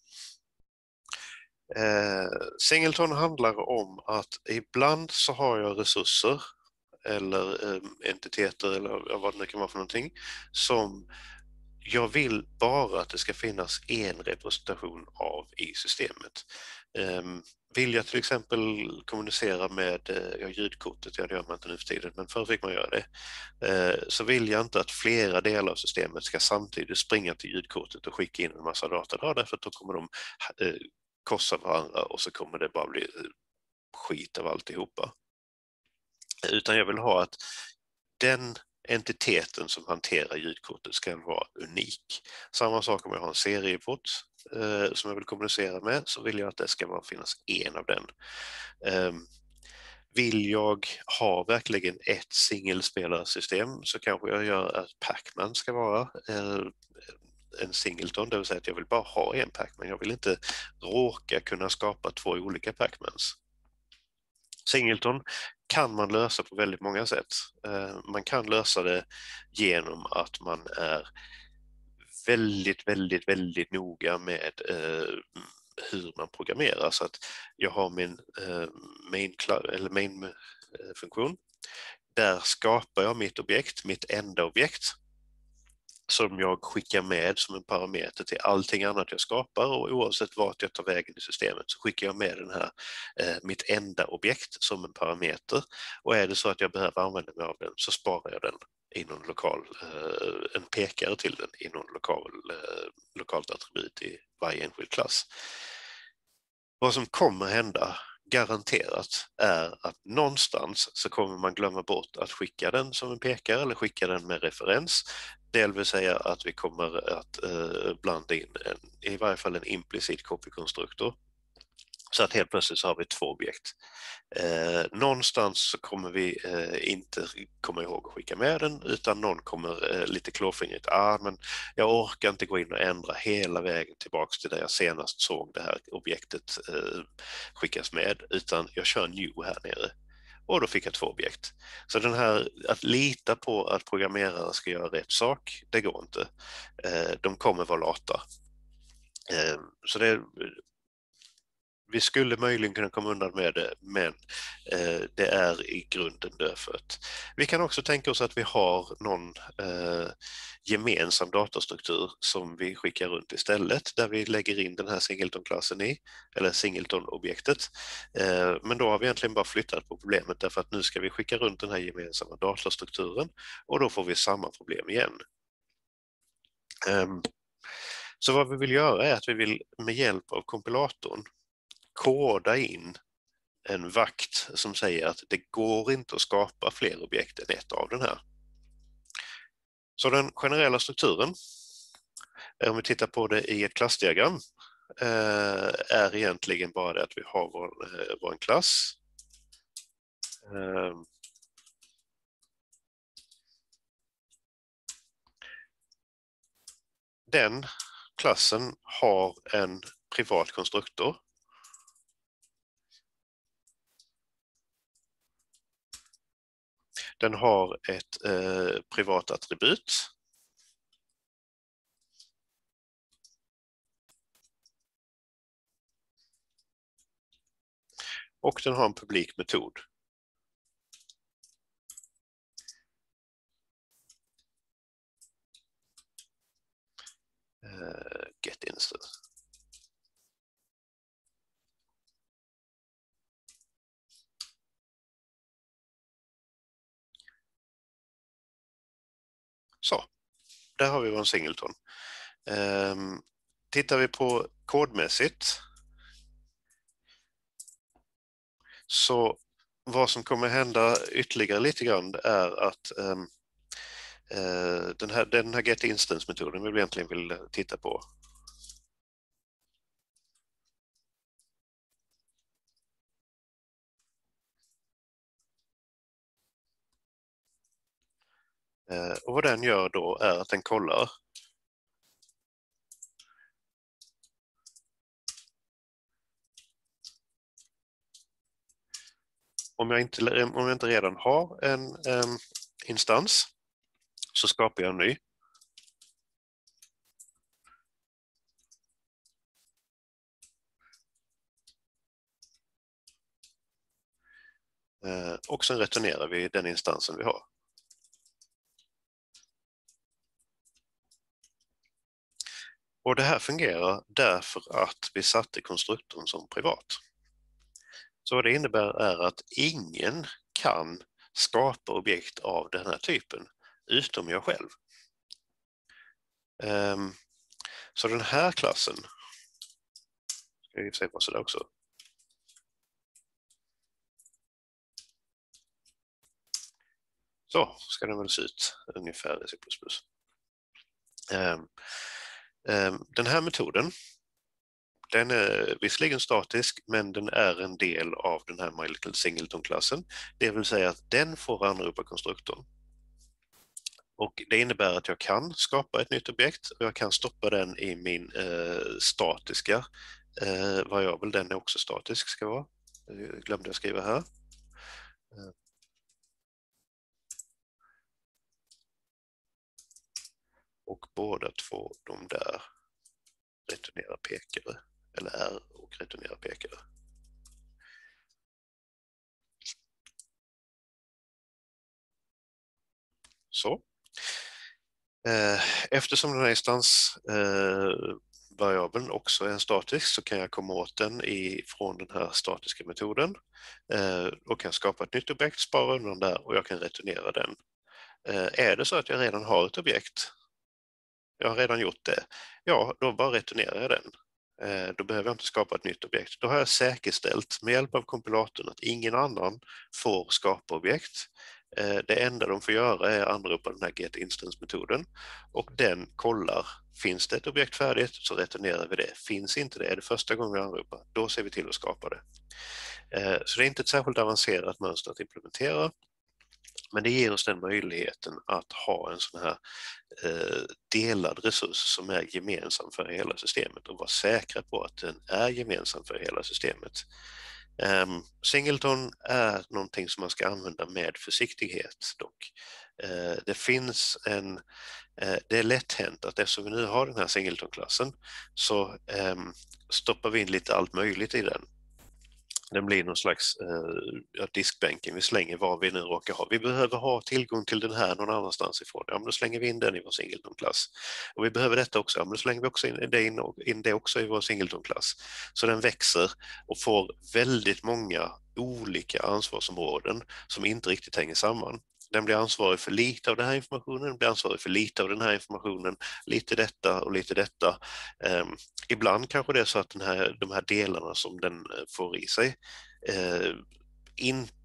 Eh, Singleton handlar om att ibland så har jag resurser eller eh, entiteter eller vad det nu kan vara för någonting som jag vill bara att det ska finnas en representation av i systemet. Um, vill jag till exempel kommunicera med uh, ljudkortet, ja det gör man inte nu för tiden, men förr fick man göra det, uh, så vill jag inte att flera delar av systemet ska samtidigt springa till ljudkortet och skicka in en massa data där, därför att då kommer de uh, korsa varandra och så kommer det bara bli skit av alltihopa. Utan jag vill ha att den entiteten som hanterar ljudkortet ska vara unik. Samma sak om jag har en serieport eh, som jag vill kommunicera med, så vill jag att det ska bara finnas en av den. Eh, vill jag ha verkligen ett singelspelarsystem så kanske jag gör att Pac-Man ska vara eh, en singleton, det vill säga att jag vill bara ha en Pac-Man. Jag vill inte råka kunna skapa två olika Pac-Mans. Singleton kan man lösa på väldigt många sätt. Man kan lösa det genom att man är väldigt, väldigt, väldigt noga med hur man programmerar. Så att jag har min main, eller main funktion. Där skapar jag mitt objekt, mitt enda objekt, som jag skickar med som en parameter till allting annat jag skapar, och oavsett vart jag tar vägen i systemet så skickar jag med den här eh, mitt enda objekt som en parameter, och är det så att jag behöver använda mig av den så sparar jag den i någon lokal, eh, en pekare till den i någon lokal, eh, lokalt attribut i varje enskild klass. Vad som kommer hända garanterat är att någonstans så kommer man glömma bort att skicka den som en pekare eller skicka den med referens. Det vill säga att vi kommer att eh, blanda in en, i varje fall en implicit copykonstruktor. Så att helt plötsligt så har vi två objekt. Eh, någonstans så kommer vi eh, inte komma ihåg att skicka med den, utan någon kommer eh, lite klåfingrigt, ah, men jag orkar inte gå in och ändra hela vägen tillbaks till där jag senast såg det här objektet eh, skickas med, utan jag kör new här nere. Och då fick jag två objekt. Så den här att lita på att programmerare ska göra rätt sak, det går inte. Eh, de kommer vara lata. Eh, så det Vi skulle möjligen kunna komma undan med det, men eh, det är i grunden dödfött. Vi kan också tänka oss att vi har någon eh, gemensam datastruktur som vi skickar runt istället, där vi lägger in den här singleton-klassen i, eller singleton-objektet. Eh, men då har vi egentligen bara flyttat på problemet, därför att nu ska vi skicka runt den här gemensamma datastrukturen, och då får vi samma problem igen. Eh, så vad vi vill göra är att vi vill med hjälp av kompilatorn koda in en vakt som säger att det går inte att skapa fler objekt än ett av den här. Så den generella strukturen, om vi tittar på det i ett klassdiagram, är egentligen bara det att vi har vår, vår klass. Den klassen har en privat konstruktor. Den har ett eh, privat attribut. Och den har en publik metod. Uh, get instance. Så, där har vi vår singleton. Um, tittar vi på kodmässigt, så vad som kommer hända ytterligare lite grann är att um, uh, den här, den här get instance-metoden vi egentligen vill titta på. Uh, och vad den gör då är att den kollar Om jag, inte, om jag inte redan har en um, instans, så skapar jag en ny. Uh, och sen returnerar vi den instansen vi har. Och det här fungerar därför att vi satte konstruktorn som privat. Så vad det innebär är att ingen kan skapa objekt av den här typen utom jag själv. Um, så den här klassen, ska jag säga på sådär också. Så ska den väl se ut ungefär i C plus plus. Um, um, den här metoden, den är visserligen statisk, men den är en del av den här My Little Singleton-klassen. Det vill säga att den får anropa konstruktorn. Och det innebär att jag kan skapa ett nytt objekt och jag kan stoppa den i min eh, statiska eh, variabel. Den är också statisk, ska vara. Jag glömde jag skriva här. Och båda två de där returnerar pekare, eller är och returnerar pekare. Så. Eftersom den här instansvariabeln också är en statisk, så kan jag komma åt den ifrån den här statiska metoden. Och kan skapa ett nytt objekt, spara undan där och jag kan returnera den. Är det så att jag redan har ett objekt, jag har redan gjort det, ja, då bara returnerar jag den. Då behöver jag inte skapa ett nytt objekt. Då har jag säkerställt med hjälp av kompilatorn att ingen annan får skapa objekt. Det enda de får göra är att anropa den här get instance-metoden och den kollar, finns det ett objekt färdigt så returnerar vi det. Finns inte det, är det första gången vi anropar, då ser vi till att skapa det. Så det är inte ett särskilt avancerat mönster att implementera, men det ger oss den möjligheten att ha en sån här delad resurs som är gemensam för hela systemet och vara säkra på att den är gemensam för hela systemet. Um, Singleton är någonting som man ska använda med försiktighet dock. Uh, det finns en, uh, det är lätt hänt att eftersom vi nu har den här Singleton-klassen så um, stoppar vi in lite allt möjligt i den. Den blir någon slags uh, diskbänken, vi slänger vad vi nu råkar ha. Vi behöver ha tillgång till den här någon annanstans ifrån. Ja, men då slänger vi in den i vår Singleton-klass. Och vi behöver detta också, ja, men då slänger vi också in det, in, in det också i vår Singleton-klass. Så den växer och får väldigt många olika ansvarsområden som inte riktigt hänger samman. Den blir ansvarig för lite av den här informationen, den blir ansvarig för lite av den här informationen, lite detta och lite detta. Um, ibland kanske det är så att den här, de här delarna som den får i sig uh, inte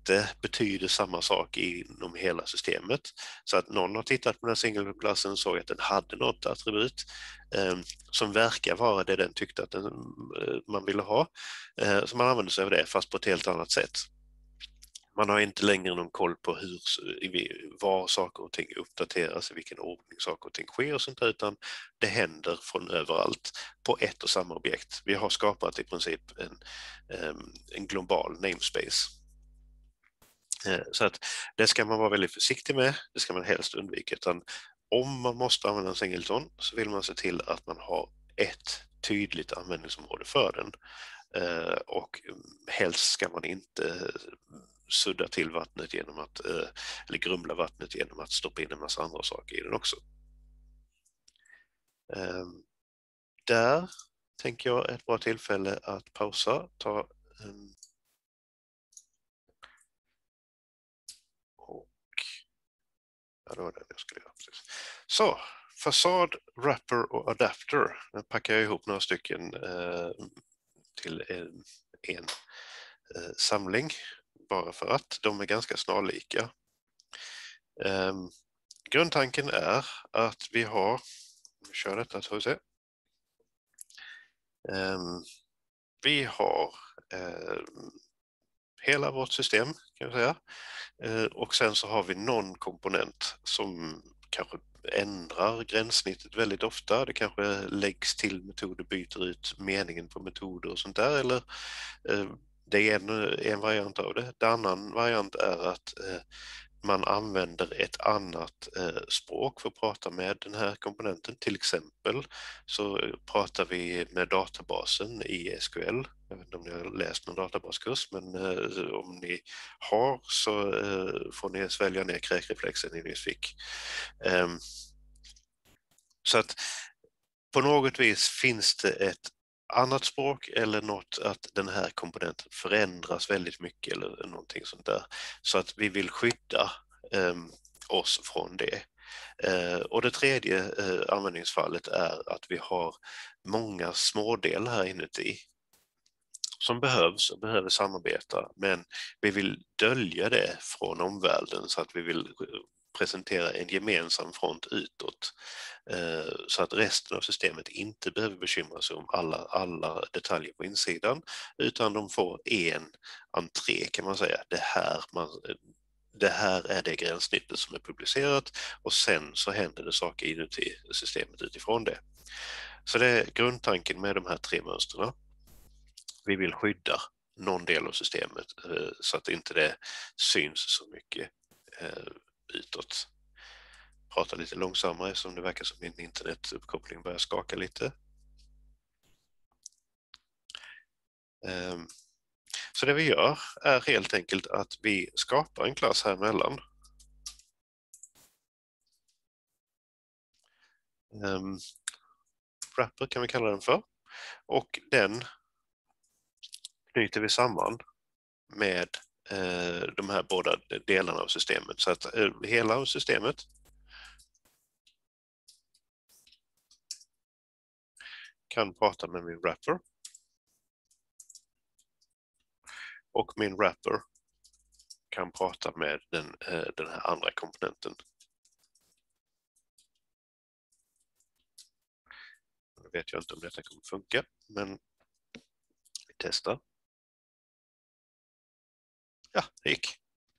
inte betyder samma sak inom hela systemet. Så att någon har tittat på den här singelklassen och såg att den hade något attribut eh, som verkar vara det den tyckte att den, eh, man ville ha. Eh, så man använder sig av det fast på ett helt annat sätt. Man har inte längre någon koll på hur, var saker och ting uppdateras, i vilken ordning saker och ting sker och sånt där, utan det händer från överallt på ett och samma objekt. Vi har skapat i princip en, en global namespace. Så att det ska man vara väldigt försiktig med, det ska man helst undvika, utan om man måste använda en singleton så vill man se till att man har ett tydligt användningsområde för den. Och helst ska man inte sudda till vattnet genom att, eller grumla vattnet genom att stoppa in en massa andra saker i den också. Där tänker jag ett bra tillfälle att pausa, ta och ja, det var det jag skulle göra precis. Så, fasad, wrapper och adapter. Den packar jag ihop några stycken eh, till en, en eh, samling bara för att de är ganska snarlika. Eh, grundtanken är att vi har, vi kör detta så vi ser. Eh, vi har eh, hela vårt system kan jag säga. Eh, och sen så har vi någon komponent som kanske ändrar gränssnittet väldigt ofta. Det kanske läggs till metoder, byter ut meningen på metoder och sånt där. Eller, eh, det är en, en variant av det. En annan variant är att eh, man använder ett annat eh, språk för att prata med den här komponenten. Till exempel så pratar vi med databasen i S Q L. Jag vet inte om ni har läst någon databaskurs, men eh, om ni har så eh, får ni svälja ner kräkreflexen ni nyss fick. Eh, så att på något vis finns det ett annat språk eller något att den här komponenten förändras väldigt mycket eller någonting sånt där. Så att vi vill skydda eh, oss från det. Eh, och det tredje eh, användningsfallet är att vi har många smådelar här inuti som behövs och behöver samarbeta, men vi vill dölja det från omvärlden så att vi vill presentera en gemensam front utåt eh, så att resten av systemet inte behöver bekymra sig om alla, alla detaljer på insidan, utan de får en entré kan man säga. Det här, man, det här är det gränssnittet som är publicerat och sen så händer det saker inuti systemet utifrån det. Så det är grundtanken med de här tre mönstren. Vi vill skydda någon del av systemet eh, så att inte det syns så mycket eh, utåt. Prata lite långsammare som det verkar som min internetuppkoppling börjar skaka lite. Um, så det vi gör är helt enkelt att vi skapar en klass här emellan. Um, wrapper kan vi kalla den för. Och den knyter vi samman med eh, de här båda delarna av systemet. Så att eh, hela systemet kan prata med min wrapper. Och min wrapper kan prata med den, den här andra komponenten. Nu vet jag inte om detta kommer funka, men vi testar. Ja, det gick.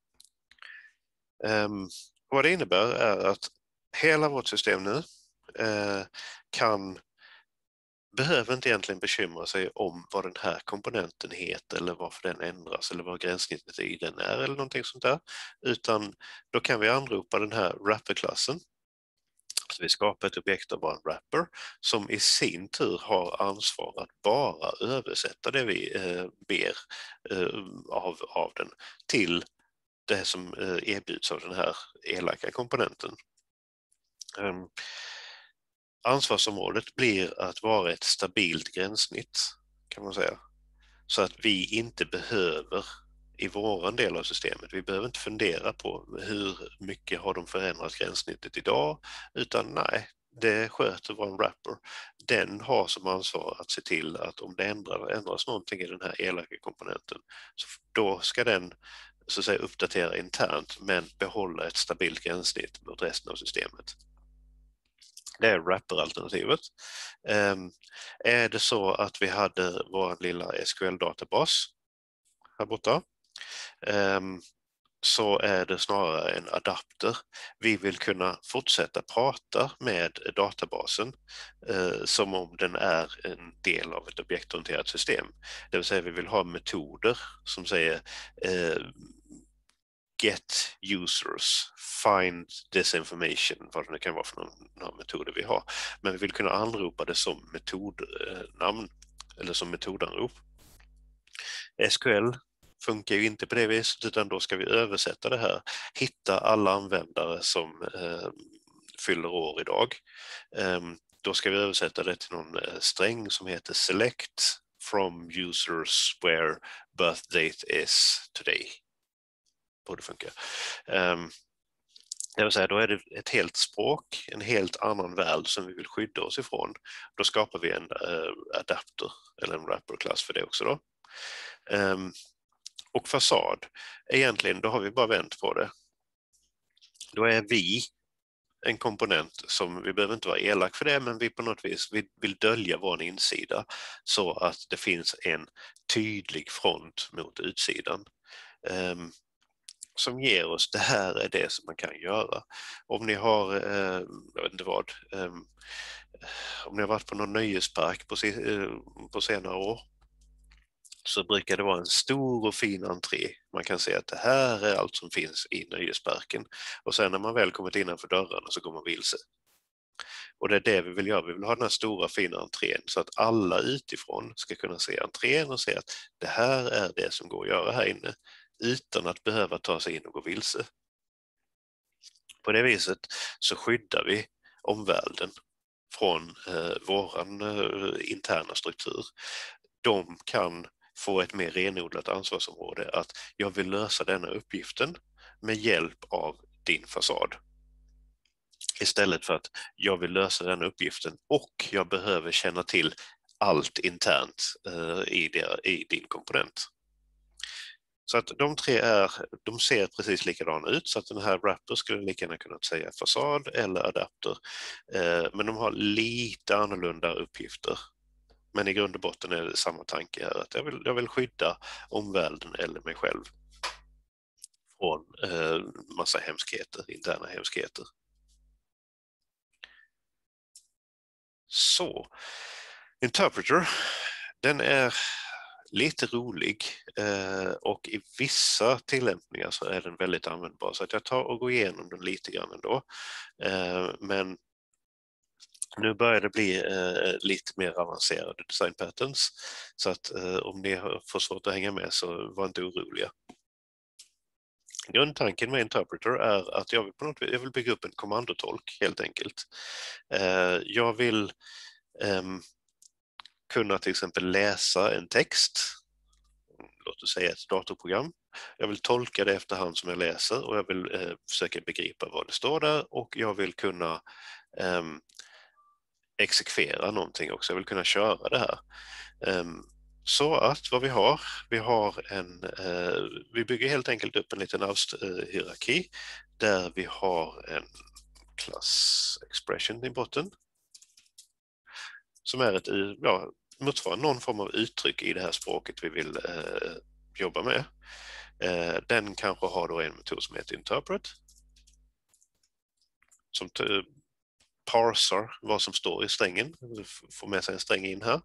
Um, vad det innebär är att hela vårt system nu uh, kan behöver inte egentligen bekymra sig om vad den här komponenten heter eller varför den ändras eller vad gränssnittet i den är eller någonting sånt där. Utan då kan vi anropa den här wrapper-klassen. Så vi skapar ett objekt av en wrapper som i sin tur har ansvar att bara översätta det vi eh, ber eh, av, av den till det som eh, erbjuds av den här elaka komponenten. Um, Ansvarsområdet blir att vara ett stabilt gränssnitt kan man säga. Så att vi inte behöver i våran del av systemet, vi behöver inte fundera på hur mycket har de förändrat gränssnittet idag, utan nej, det sköter vår wrapper. Den har som ansvar att se till att om det ändrar, ändras någonting i den här elaka komponenten, så då ska den så att säga uppdatera internt men behålla ett stabilt gränssnitt mot resten av systemet. Det är wrapper-alternativet. Um, är det så att vi hade vår lilla S Q L-databas här borta, um, så är det snarare en adapter. Vi vill kunna fortsätta prata med databasen eh, som om den är en del av ett objektorienterat system. Det vill säga vi vill ha metoder som säger eh, get users, find this information, vad det nu kan vara för någon, någon metoder vi har. Men vi vill kunna anropa det som metodnamn eller som metodanrop. S Q L funkar ju inte på det viset, utan då ska vi översätta det här, hitta alla användare som eh, fyller år idag. Eh, då ska vi översätta det till någon eh, sträng som heter select from users where birth date is today. Borde funka. Eh, det vill säga, då är det ett helt språk, en helt annan värld som vi vill skydda oss ifrån. Då skapar vi en eh, adapter eller en wrapper-klass för det också då. Eh, Och fasad, egentligen då har vi bara vänt på det. Då är vi en komponent som, vi behöver inte vara elak för det, men vi på något vis vi vill dölja vår insida så att det finns en tydlig front mot utsidan. Um, som ger oss, det här är det som man kan göra. Om ni har, eh, jag vet inte vad, eh, om ni har varit på någon nöjespark på, eh, på senare år, så brukar det vara en stor och fin entré. Man kan se att det här är allt som finns i nöjesparken. Och sen när man väl kommit innanför dörrarna så går man vilse. Och det är det vi vill göra. Vi vill ha den här stora fina entrén så att alla utifrån ska kunna se entrén och se att det här är det som går att göra här inne utan att behöva ta sig in och gå vilse. På det viset så skyddar vi omvärlden från eh, våran eh, interna struktur. De kan få ett mer renodlat ansvarsområde, att jag vill lösa denna uppgiften med hjälp av din fasad. Istället för att jag vill lösa den uppgiften och jag behöver känna till allt internt eh, i, det, i din komponent. Så att de tre är, de ser precis likadana ut, så att den här wrapper skulle lika gärna kunna säga fasad eller adapter. Eh, men de har lite annorlunda uppgifter. Men i grund och botten är det samma tanke här, att jag vill, jag vill skydda omvärlden eller mig själv från eh, massa hemskheter, interna hemskheter. Så, Interpreter, den är lite rolig eh, och i vissa tillämpningar så är den väldigt användbar. Så att jag tar och går igenom den lite grann ändå. Eh, men nu börjar det bli eh, lite mer avancerade design patterns, så att eh, om ni får svårt att hänga med så var inte oroliga. Grundtanken med Interpreter är att jag vill, på något, jag vill bygga upp en kommandotolk helt enkelt. Eh, jag vill eh, kunna till exempel läsa en text, låt oss säga ett datorprogram. Jag vill tolka det efterhand som jag läser och jag vill eh, försöka begripa vad det står där, och jag vill kunna eh, exekvera någonting också. Jag vill kunna köra det här. Um, så att vad vi har, vi har en, uh, vi bygger helt enkelt upp en liten hierarki där vi har en class expression i botten som är ett, ja, motsvarar någon form av uttryck i det här språket vi vill uh, jobba med. Uh, den kanske har då en metod som heter interpret som parsar vad som står i strängen, får med sig en sträng in här.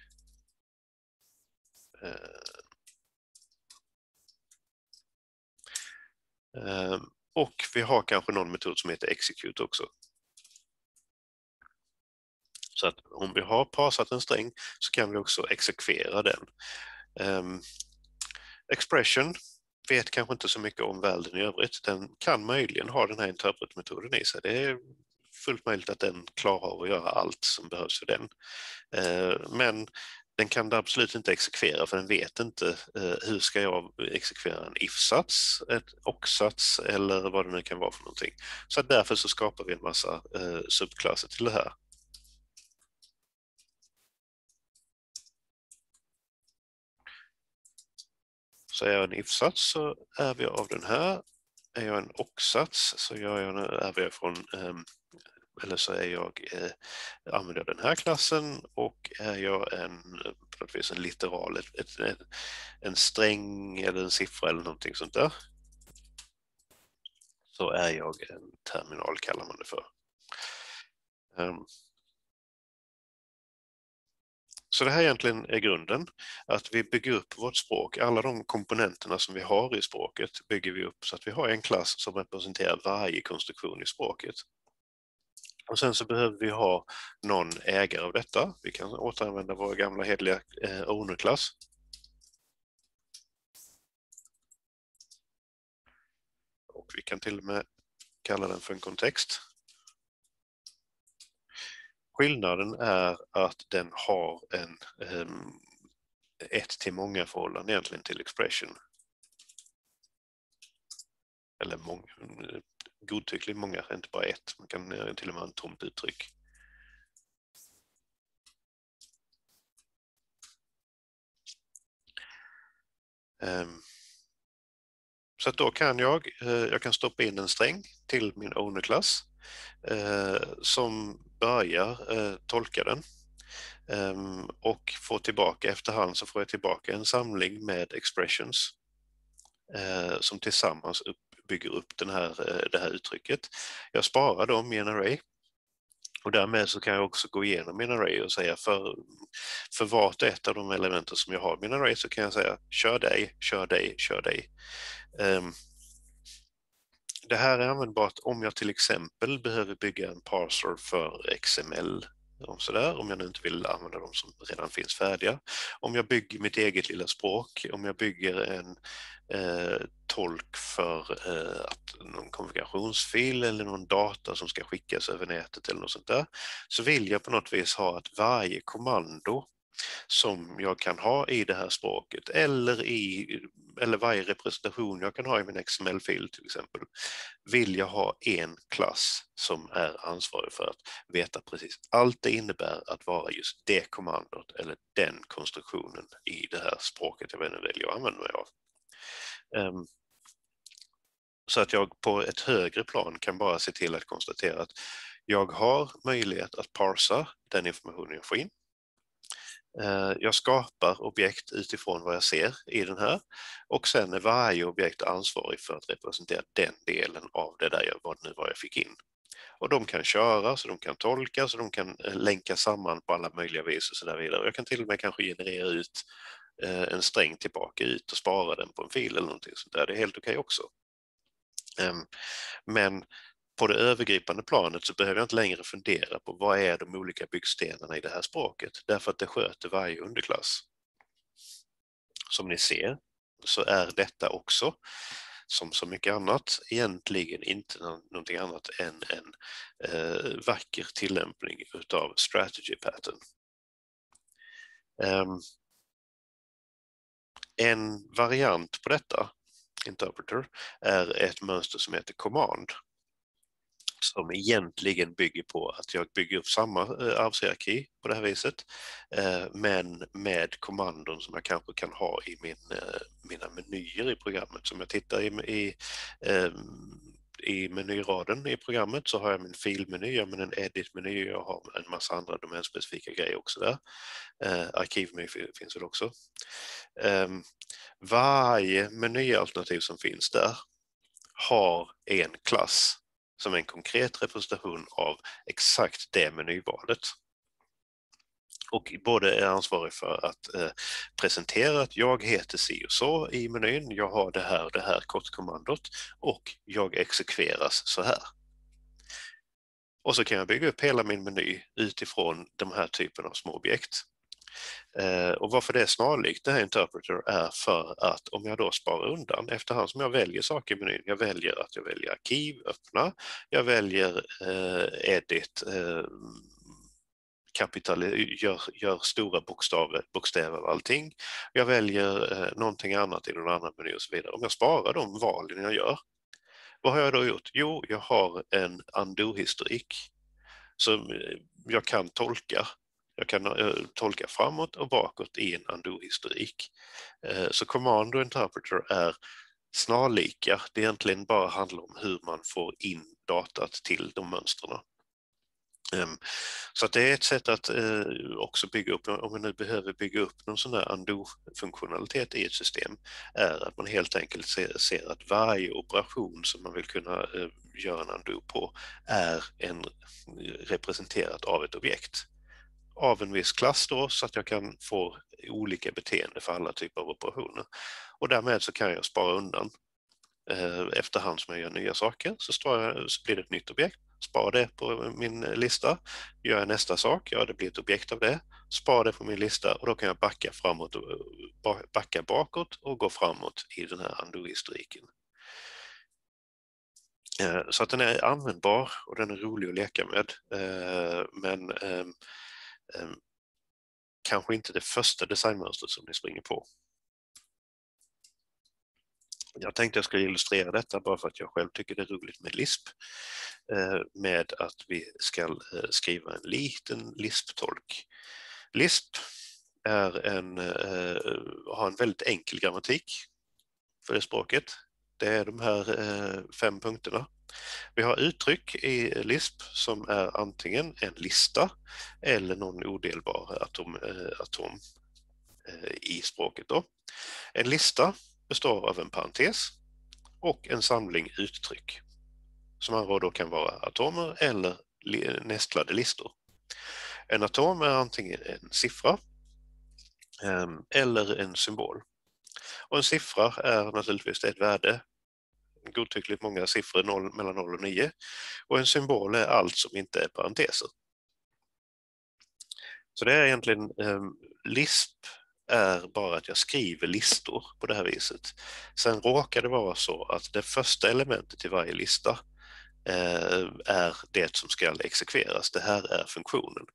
Och vi har kanske någon metod som heter execute också. Så att om vi har parsat en sträng så kan vi också exekvera den. Expression vet kanske inte så mycket om världen i övrigt. Den kan möjligen ha den här interpret-metoden i sig. Det är fullt möjligt att den klarar av att göra allt som behövs för den. Men den kan absolut inte exekvera, för den vet inte hur ska jag exekvera en if-sats, ett och-sats eller vad det nu kan vara för någonting. Så därför så skapar vi en massa subklasser till det här. Så är jag en if-sats så är vi av den här. Är jag en och-sats så gör jag är vi från eller så är jag eh, använder jag den här klassen, och är jag en på något vis en litteral ett, ett, ett, en sträng eller en siffra eller någonting sånt där, så är jag en terminal, kallar man det för. Um, Så det här egentligen är grunden, att vi bygger upp vårt språk. Alla de komponenterna som vi har i språket bygger vi upp så att vi har en klass som representerar varje konstruktion i språket. Och sen så behöver vi ha någon ägare av detta. Vi kan återanvända vår gamla hedliga eh, owner-klass. Och vi kan till och med kalla den för en kontext. Skillnaden är att den har en um, ett till många förhållande egentligen till expression. Eller många, godtyckligt många, inte bara ett. Man kan till och med ha ett tomt uttryck. Um, så att då kan jag, uh, jag kan stoppa in en sträng till min owner-klass uh, som börjar uh, tolka den. Um, och får tillbaka efterhand så får jag tillbaka en samling med expressions uh, som tillsammans upp, bygger upp den här, uh, det här uttrycket. Jag sparar dem i en array, och därmed så kan jag också gå igenom min array och säga för, för vart och ett av de elementen som jag har i min array så kan jag säga kör dig, kör dig, kör dig. Um, det här är användbart om jag till exempel behöver bygga en parser för X M L. Om, sådär, om jag nu inte vill använda de som redan finns färdiga. Om jag bygger mitt eget lilla språk, om jag bygger en eh, tolk för eh, att någon konfigurationsfil eller någon data som ska skickas över nätet eller något sånt där, så vill jag på något vis ha att varje kommando som jag kan ha i det här språket eller, i, eller varje representation jag kan ha i min X M L-fil till exempel, vill jag ha en klass som är ansvarig för att veta precis allt det innebär att vara just det kommandot eller den konstruktionen i det här språket jag väljer att använda mig av. Um, så att jag på ett högre plan kan bara se till att konstatera att jag har möjlighet att parsa den informationen jag får in. Jag skapar objekt utifrån vad jag ser i den här, och sen är varje objekt ansvarig för att representera den delen av det där jag, vad nu vad jag fick in. Och de kan köras, så de kan tolkas, så de kan länka samman på alla möjliga vis och så där vidare. Jag kan till och med kanske generera ut en sträng tillbaka ut och spara den på en fil eller någonting sånt där. Det är helt okej också. Men på det övergripande planet så behöver jag inte längre fundera på vad är de olika byggstenarna i det här språket, därför att det sköter varje underklass. Som ni ser så är detta också, som så mycket annat, egentligen inte någonting annat än en eh, vacker tillämpning utav strategy pattern. Um, en variant på detta, interpreter, är ett mönster som heter command, som egentligen bygger på att jag bygger upp samma arvshierarki på det här viset, men med kommandon som jag kanske kan ha i min, mina menyer i programmet. Som jag tittar i, i, i menyraden i programmet så har jag min filmeny, jag har en edit-meny, jag har en massa andra domänspecifika grejer också där. Arkivmeny finns väl också. Varje menyalternativ som finns där har en klass som en konkret representation av exakt det menyvalet. Och både är ansvarig för att eh, presentera att jag heter si och så i menyn, jag har det här och det här kortkommandot och jag exekveras så här. Och så kan jag bygga upp hela min meny utifrån de här typen av små objekt. Eh, och varför det är snarlikt det här interpreter är för att om jag då sparar undan efterhand som jag väljer saker i menyn, jag väljer att jag väljer arkiv, öppna, jag väljer eh, edit, eh, kapital, gör, gör stora bokstäver, bokstäver av allting, jag väljer eh, någonting annat i någon annan meny och så vidare. Om jag sparar de valen jag gör, vad har jag då gjort? Jo, jag har en undo-historik som jag kan tolka Jag kan eh, tolka framåt och bakåt i en undo-historik. Eh, så command och interpreter är snarlika. Det egentligen bara handlar om hur man får in datat till de mönstren. Um, så att det är ett sätt att uh, också bygga upp, om man nu behöver bygga upp någon sån här undo-funktionalitet i ett system, är att man helt enkelt ser, ser att varje operation som man vill kunna uh, göra en undo på är en, representerat av ett objekt. Av en viss klass då, så att jag kan få olika beteende för alla typer av operationer. Och därmed så kan jag spara undan. Efterhand som jag gör nya saker så, jag, så blir det ett nytt objekt, spara det på min lista, gör jag nästa sak, ja det blir ett objekt av det, spara det på min lista och då kan jag backa framåt och backa bakåt och gå framåt i den här undo-historiken. Så att den är användbar och den är rolig att leka med, men kanske inte det första designmönstret som ni springer på. Jag tänkte jag skulle illustrera detta bara för att jag själv tycker det är roligt med Lisp. Med att vi ska skriva en liten Lisp-tolk. Lisp är en, har en väldigt enkel grammatik för det språket. Det är de här fem punkterna. Vi har uttryck i Lisp som är antingen en lista eller någon odelbar atom, atom i språket. Då. En lista består av en parentes och en samling uttryck som då kan vara atomer eller nästlade listor. En atom är antingen en siffra eller en symbol. Och en siffra är naturligtvis ett värde, godtyckligt många siffror noll, mellan noll och nio. Och en symbol är allt som inte är parenteser. Så det är egentligen Lisp är bara att jag skriver listor på det här viset. Sen råkar det vara så att det första elementet i varje lista är det som ska exekveras. Det här är funktionen.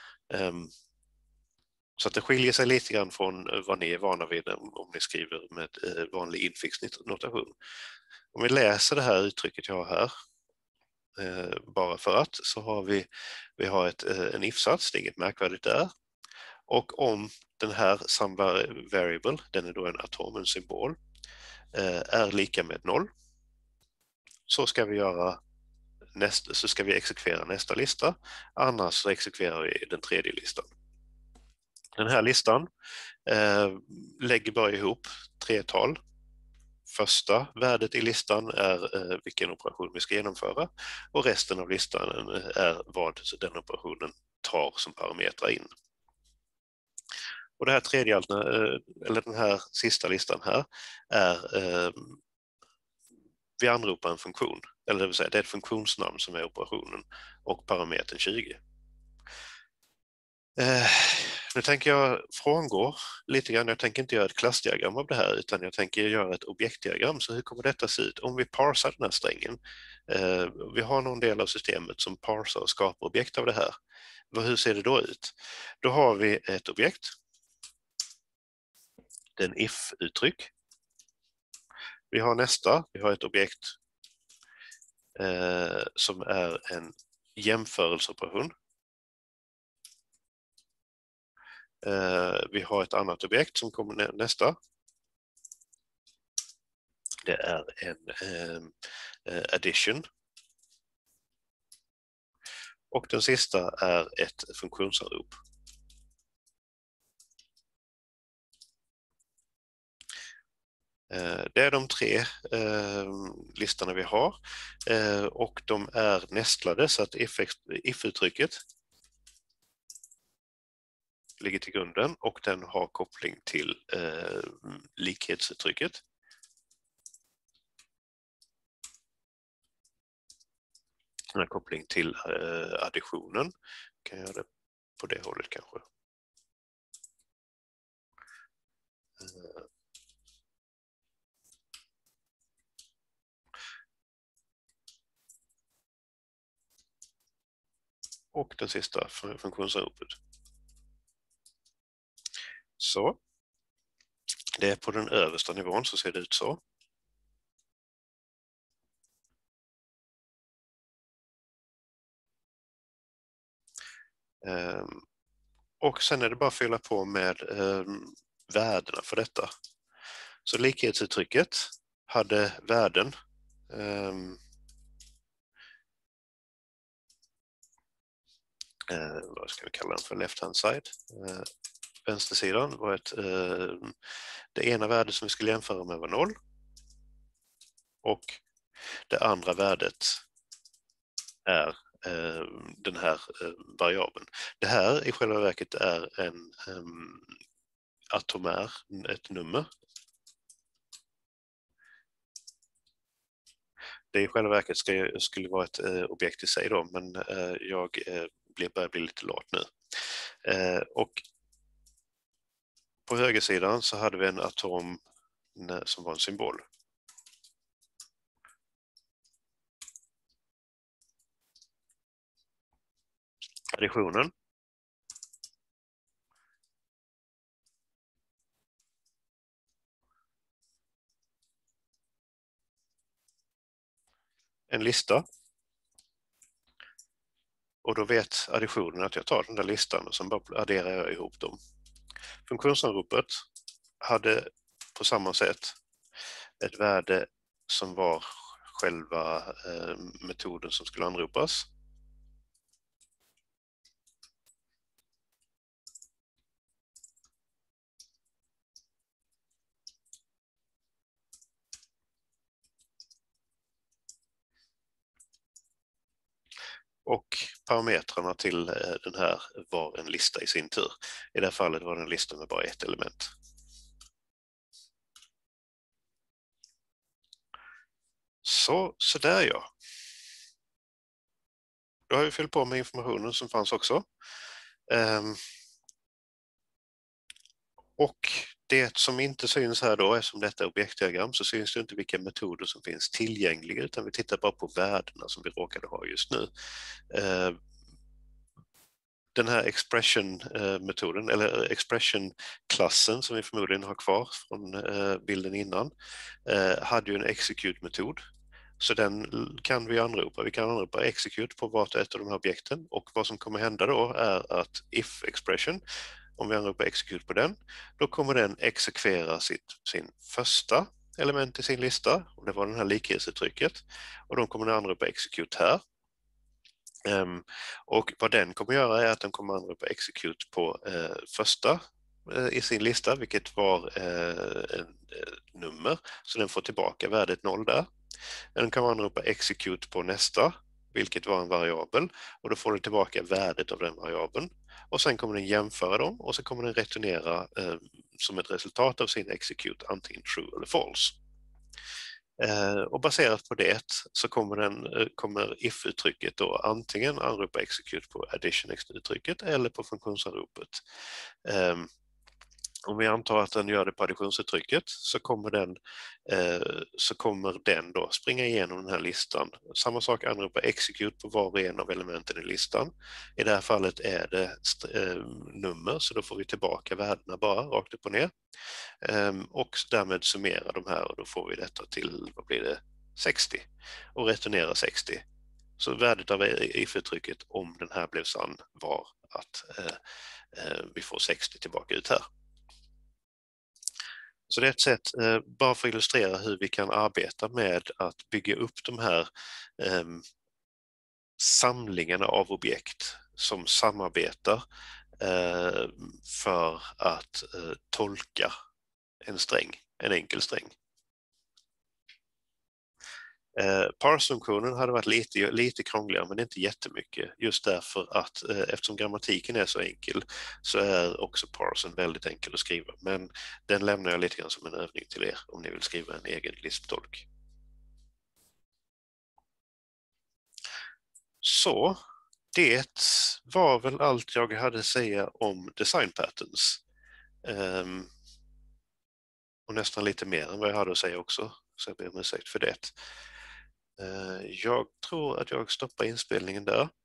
Så att det skiljer sig lite grann från vad ni är vana vid om ni skriver med vanlig infix-notation. Om vi läser det här uttrycket jag har här, bara för att, så har vi, vi har ett, en if-sats, det är inget märkvärdigt där. Och om den här samma variable, den är då en atom, en symbol, är lika med noll, så ska vi göra nästa, så ska vi exekvera nästa lista, annars så exekverar vi den tredje listan. Den här listan eh, lägger bara ihop tre tal. Första värdet i listan är eh, vilken operation vi ska genomföra och resten av listan är vad den operationen tar som parametrar in. Och det här tredje eller den här sista listan här är eh, vi anropar en funktion, eller det vill säga det är ett funktionsnamn som är operationen och parametern tjugo. Eh, nu tänker jag frångå lite grann, jag tänker inte göra ett klassdiagram av det här utan jag tänker göra ett objektdiagram. Så hur kommer detta se ut? Om vi parsar den här strängen, eh, vi har någon del av systemet som parsar och skapar objekt av det här. Hur ser det då ut? Då har vi ett objekt, det är en if-uttryck. Vi har nästa, vi har ett objekt eh, som är en jämförelseoperation. Eh, vi har ett annat objekt som kommer nästa. Det är en eh, addition. Och den sista är ett funktionsanrop. Eh, det är de tre eh, listorna vi har eh, och de är nästlade så att if-uttrycket ligger till grunden och den har koppling till eh, likhetsuttrycket. Den har koppling till eh, additionen. Kan jag göra det på det hållet kanske. Eh. Och den sista funktionsanropet. Så. Det är på den översta nivån så ser det ut så. Och sen är det bara att fylla på med eh, värdena för detta. Så likhetsuttrycket hade värden. Eh, eh, vad ska vi kalla den för? Left hand side. Eh, vänstersidan var ett, eh, det ena värdet som vi skulle jämföra med var noll. Och det andra värdet är eh, den här eh, variabeln. Det här i själva verket är en um, atomär, ett nummer. Det i själva verket ska, skulle vara ett eh, objekt i sig då, men eh, jag eh, blir, börjar bli lite lat nu. Eh, och på högersidan så hade vi en atom som var en symbol. Additionen. En lista. Och då vet additionen att jag tar den där listan och sen bara adderar jag ihop dem. Funktionsanropet hade på samma sätt ett värde som var själva eh, metoden som skulle anropas. Och parametrarna till den här var en lista i sin tur. I det här fallet var det en lista med bara ett element. Så, så där ja. Då har vi fyllt på med informationen som fanns också. Um, och det som inte syns här då, eftersom detta är objektdiagram, så syns det inte vilka metoder som finns tillgängliga, utan vi tittar bara på värdena som vi råkade ha just nu. Uh, den här expression-metoden, eller expression-klassen som vi förmodligen har kvar från bilden innan, hade ju en execute-metod. Så den kan vi anropa. Vi kan anropa execute på vart och ett av de här objekten, och vad som kommer hända då är att if-expression, om vi anropar execute på den, då kommer den exekvera sitt, sin första element i sin lista, och det var den här likhetsuttrycket, och då kommer den anropa execute här. Um, och vad den kommer göra är att den kommer anropa execute på uh, första uh, i sin lista, vilket var uh, en, uh, nummer, så den får tillbaka värdet noll där. Den kan anropa execute på nästa, vilket var en variabel, och då får den tillbaka värdet av den variabeln, och sen kommer den jämföra dem, och så kommer den returnera uh, som ett resultat av sin execute antingen true eller false. Eh, och baserat på det så kommer, den, kommer if-uttrycket då antingen anropa execute på addition-uttrycket eller på funktionsanropet. Eh, om vi antar att den gör det på additionsuttrycket så kommer den, eh, så kommer den då springa igenom den här listan. Samma sak, anropa execute på var och en av elementen i listan. I det här fallet är det eh, nummer, så då får vi tillbaka värdena bara rakt upp och ner. Um, och därmed summera de här, och då får vi detta till, vad blir det, sextio, och returnera sextio. Så värdet av if-uttrycket, om den här blev sann, var att uh, uh, vi får sextio tillbaka ut här. Så det är ett sätt, uh, bara för att illustrera hur vi kan arbeta med att bygga upp de här um, samlingarna av objekt som samarbetar uh, för att uh, tolka en sträng, en enkel sträng. Eh, Parse-funktionen hade varit lite, lite krångligare, men inte jättemycket, just därför att eh, eftersom grammatiken är så enkel så är också parsen väldigt enkel att skriva, men den lämnar jag lite grann som en övning till er om ni vill skriva en egen Lisp-tolk. Så det var väl allt jag hade att säga om design patterns. Um, och nästan lite mer än vad jag hade att säga också, så jag ber om ursäkt för det. Jag tror att jag stoppar inspelningen där.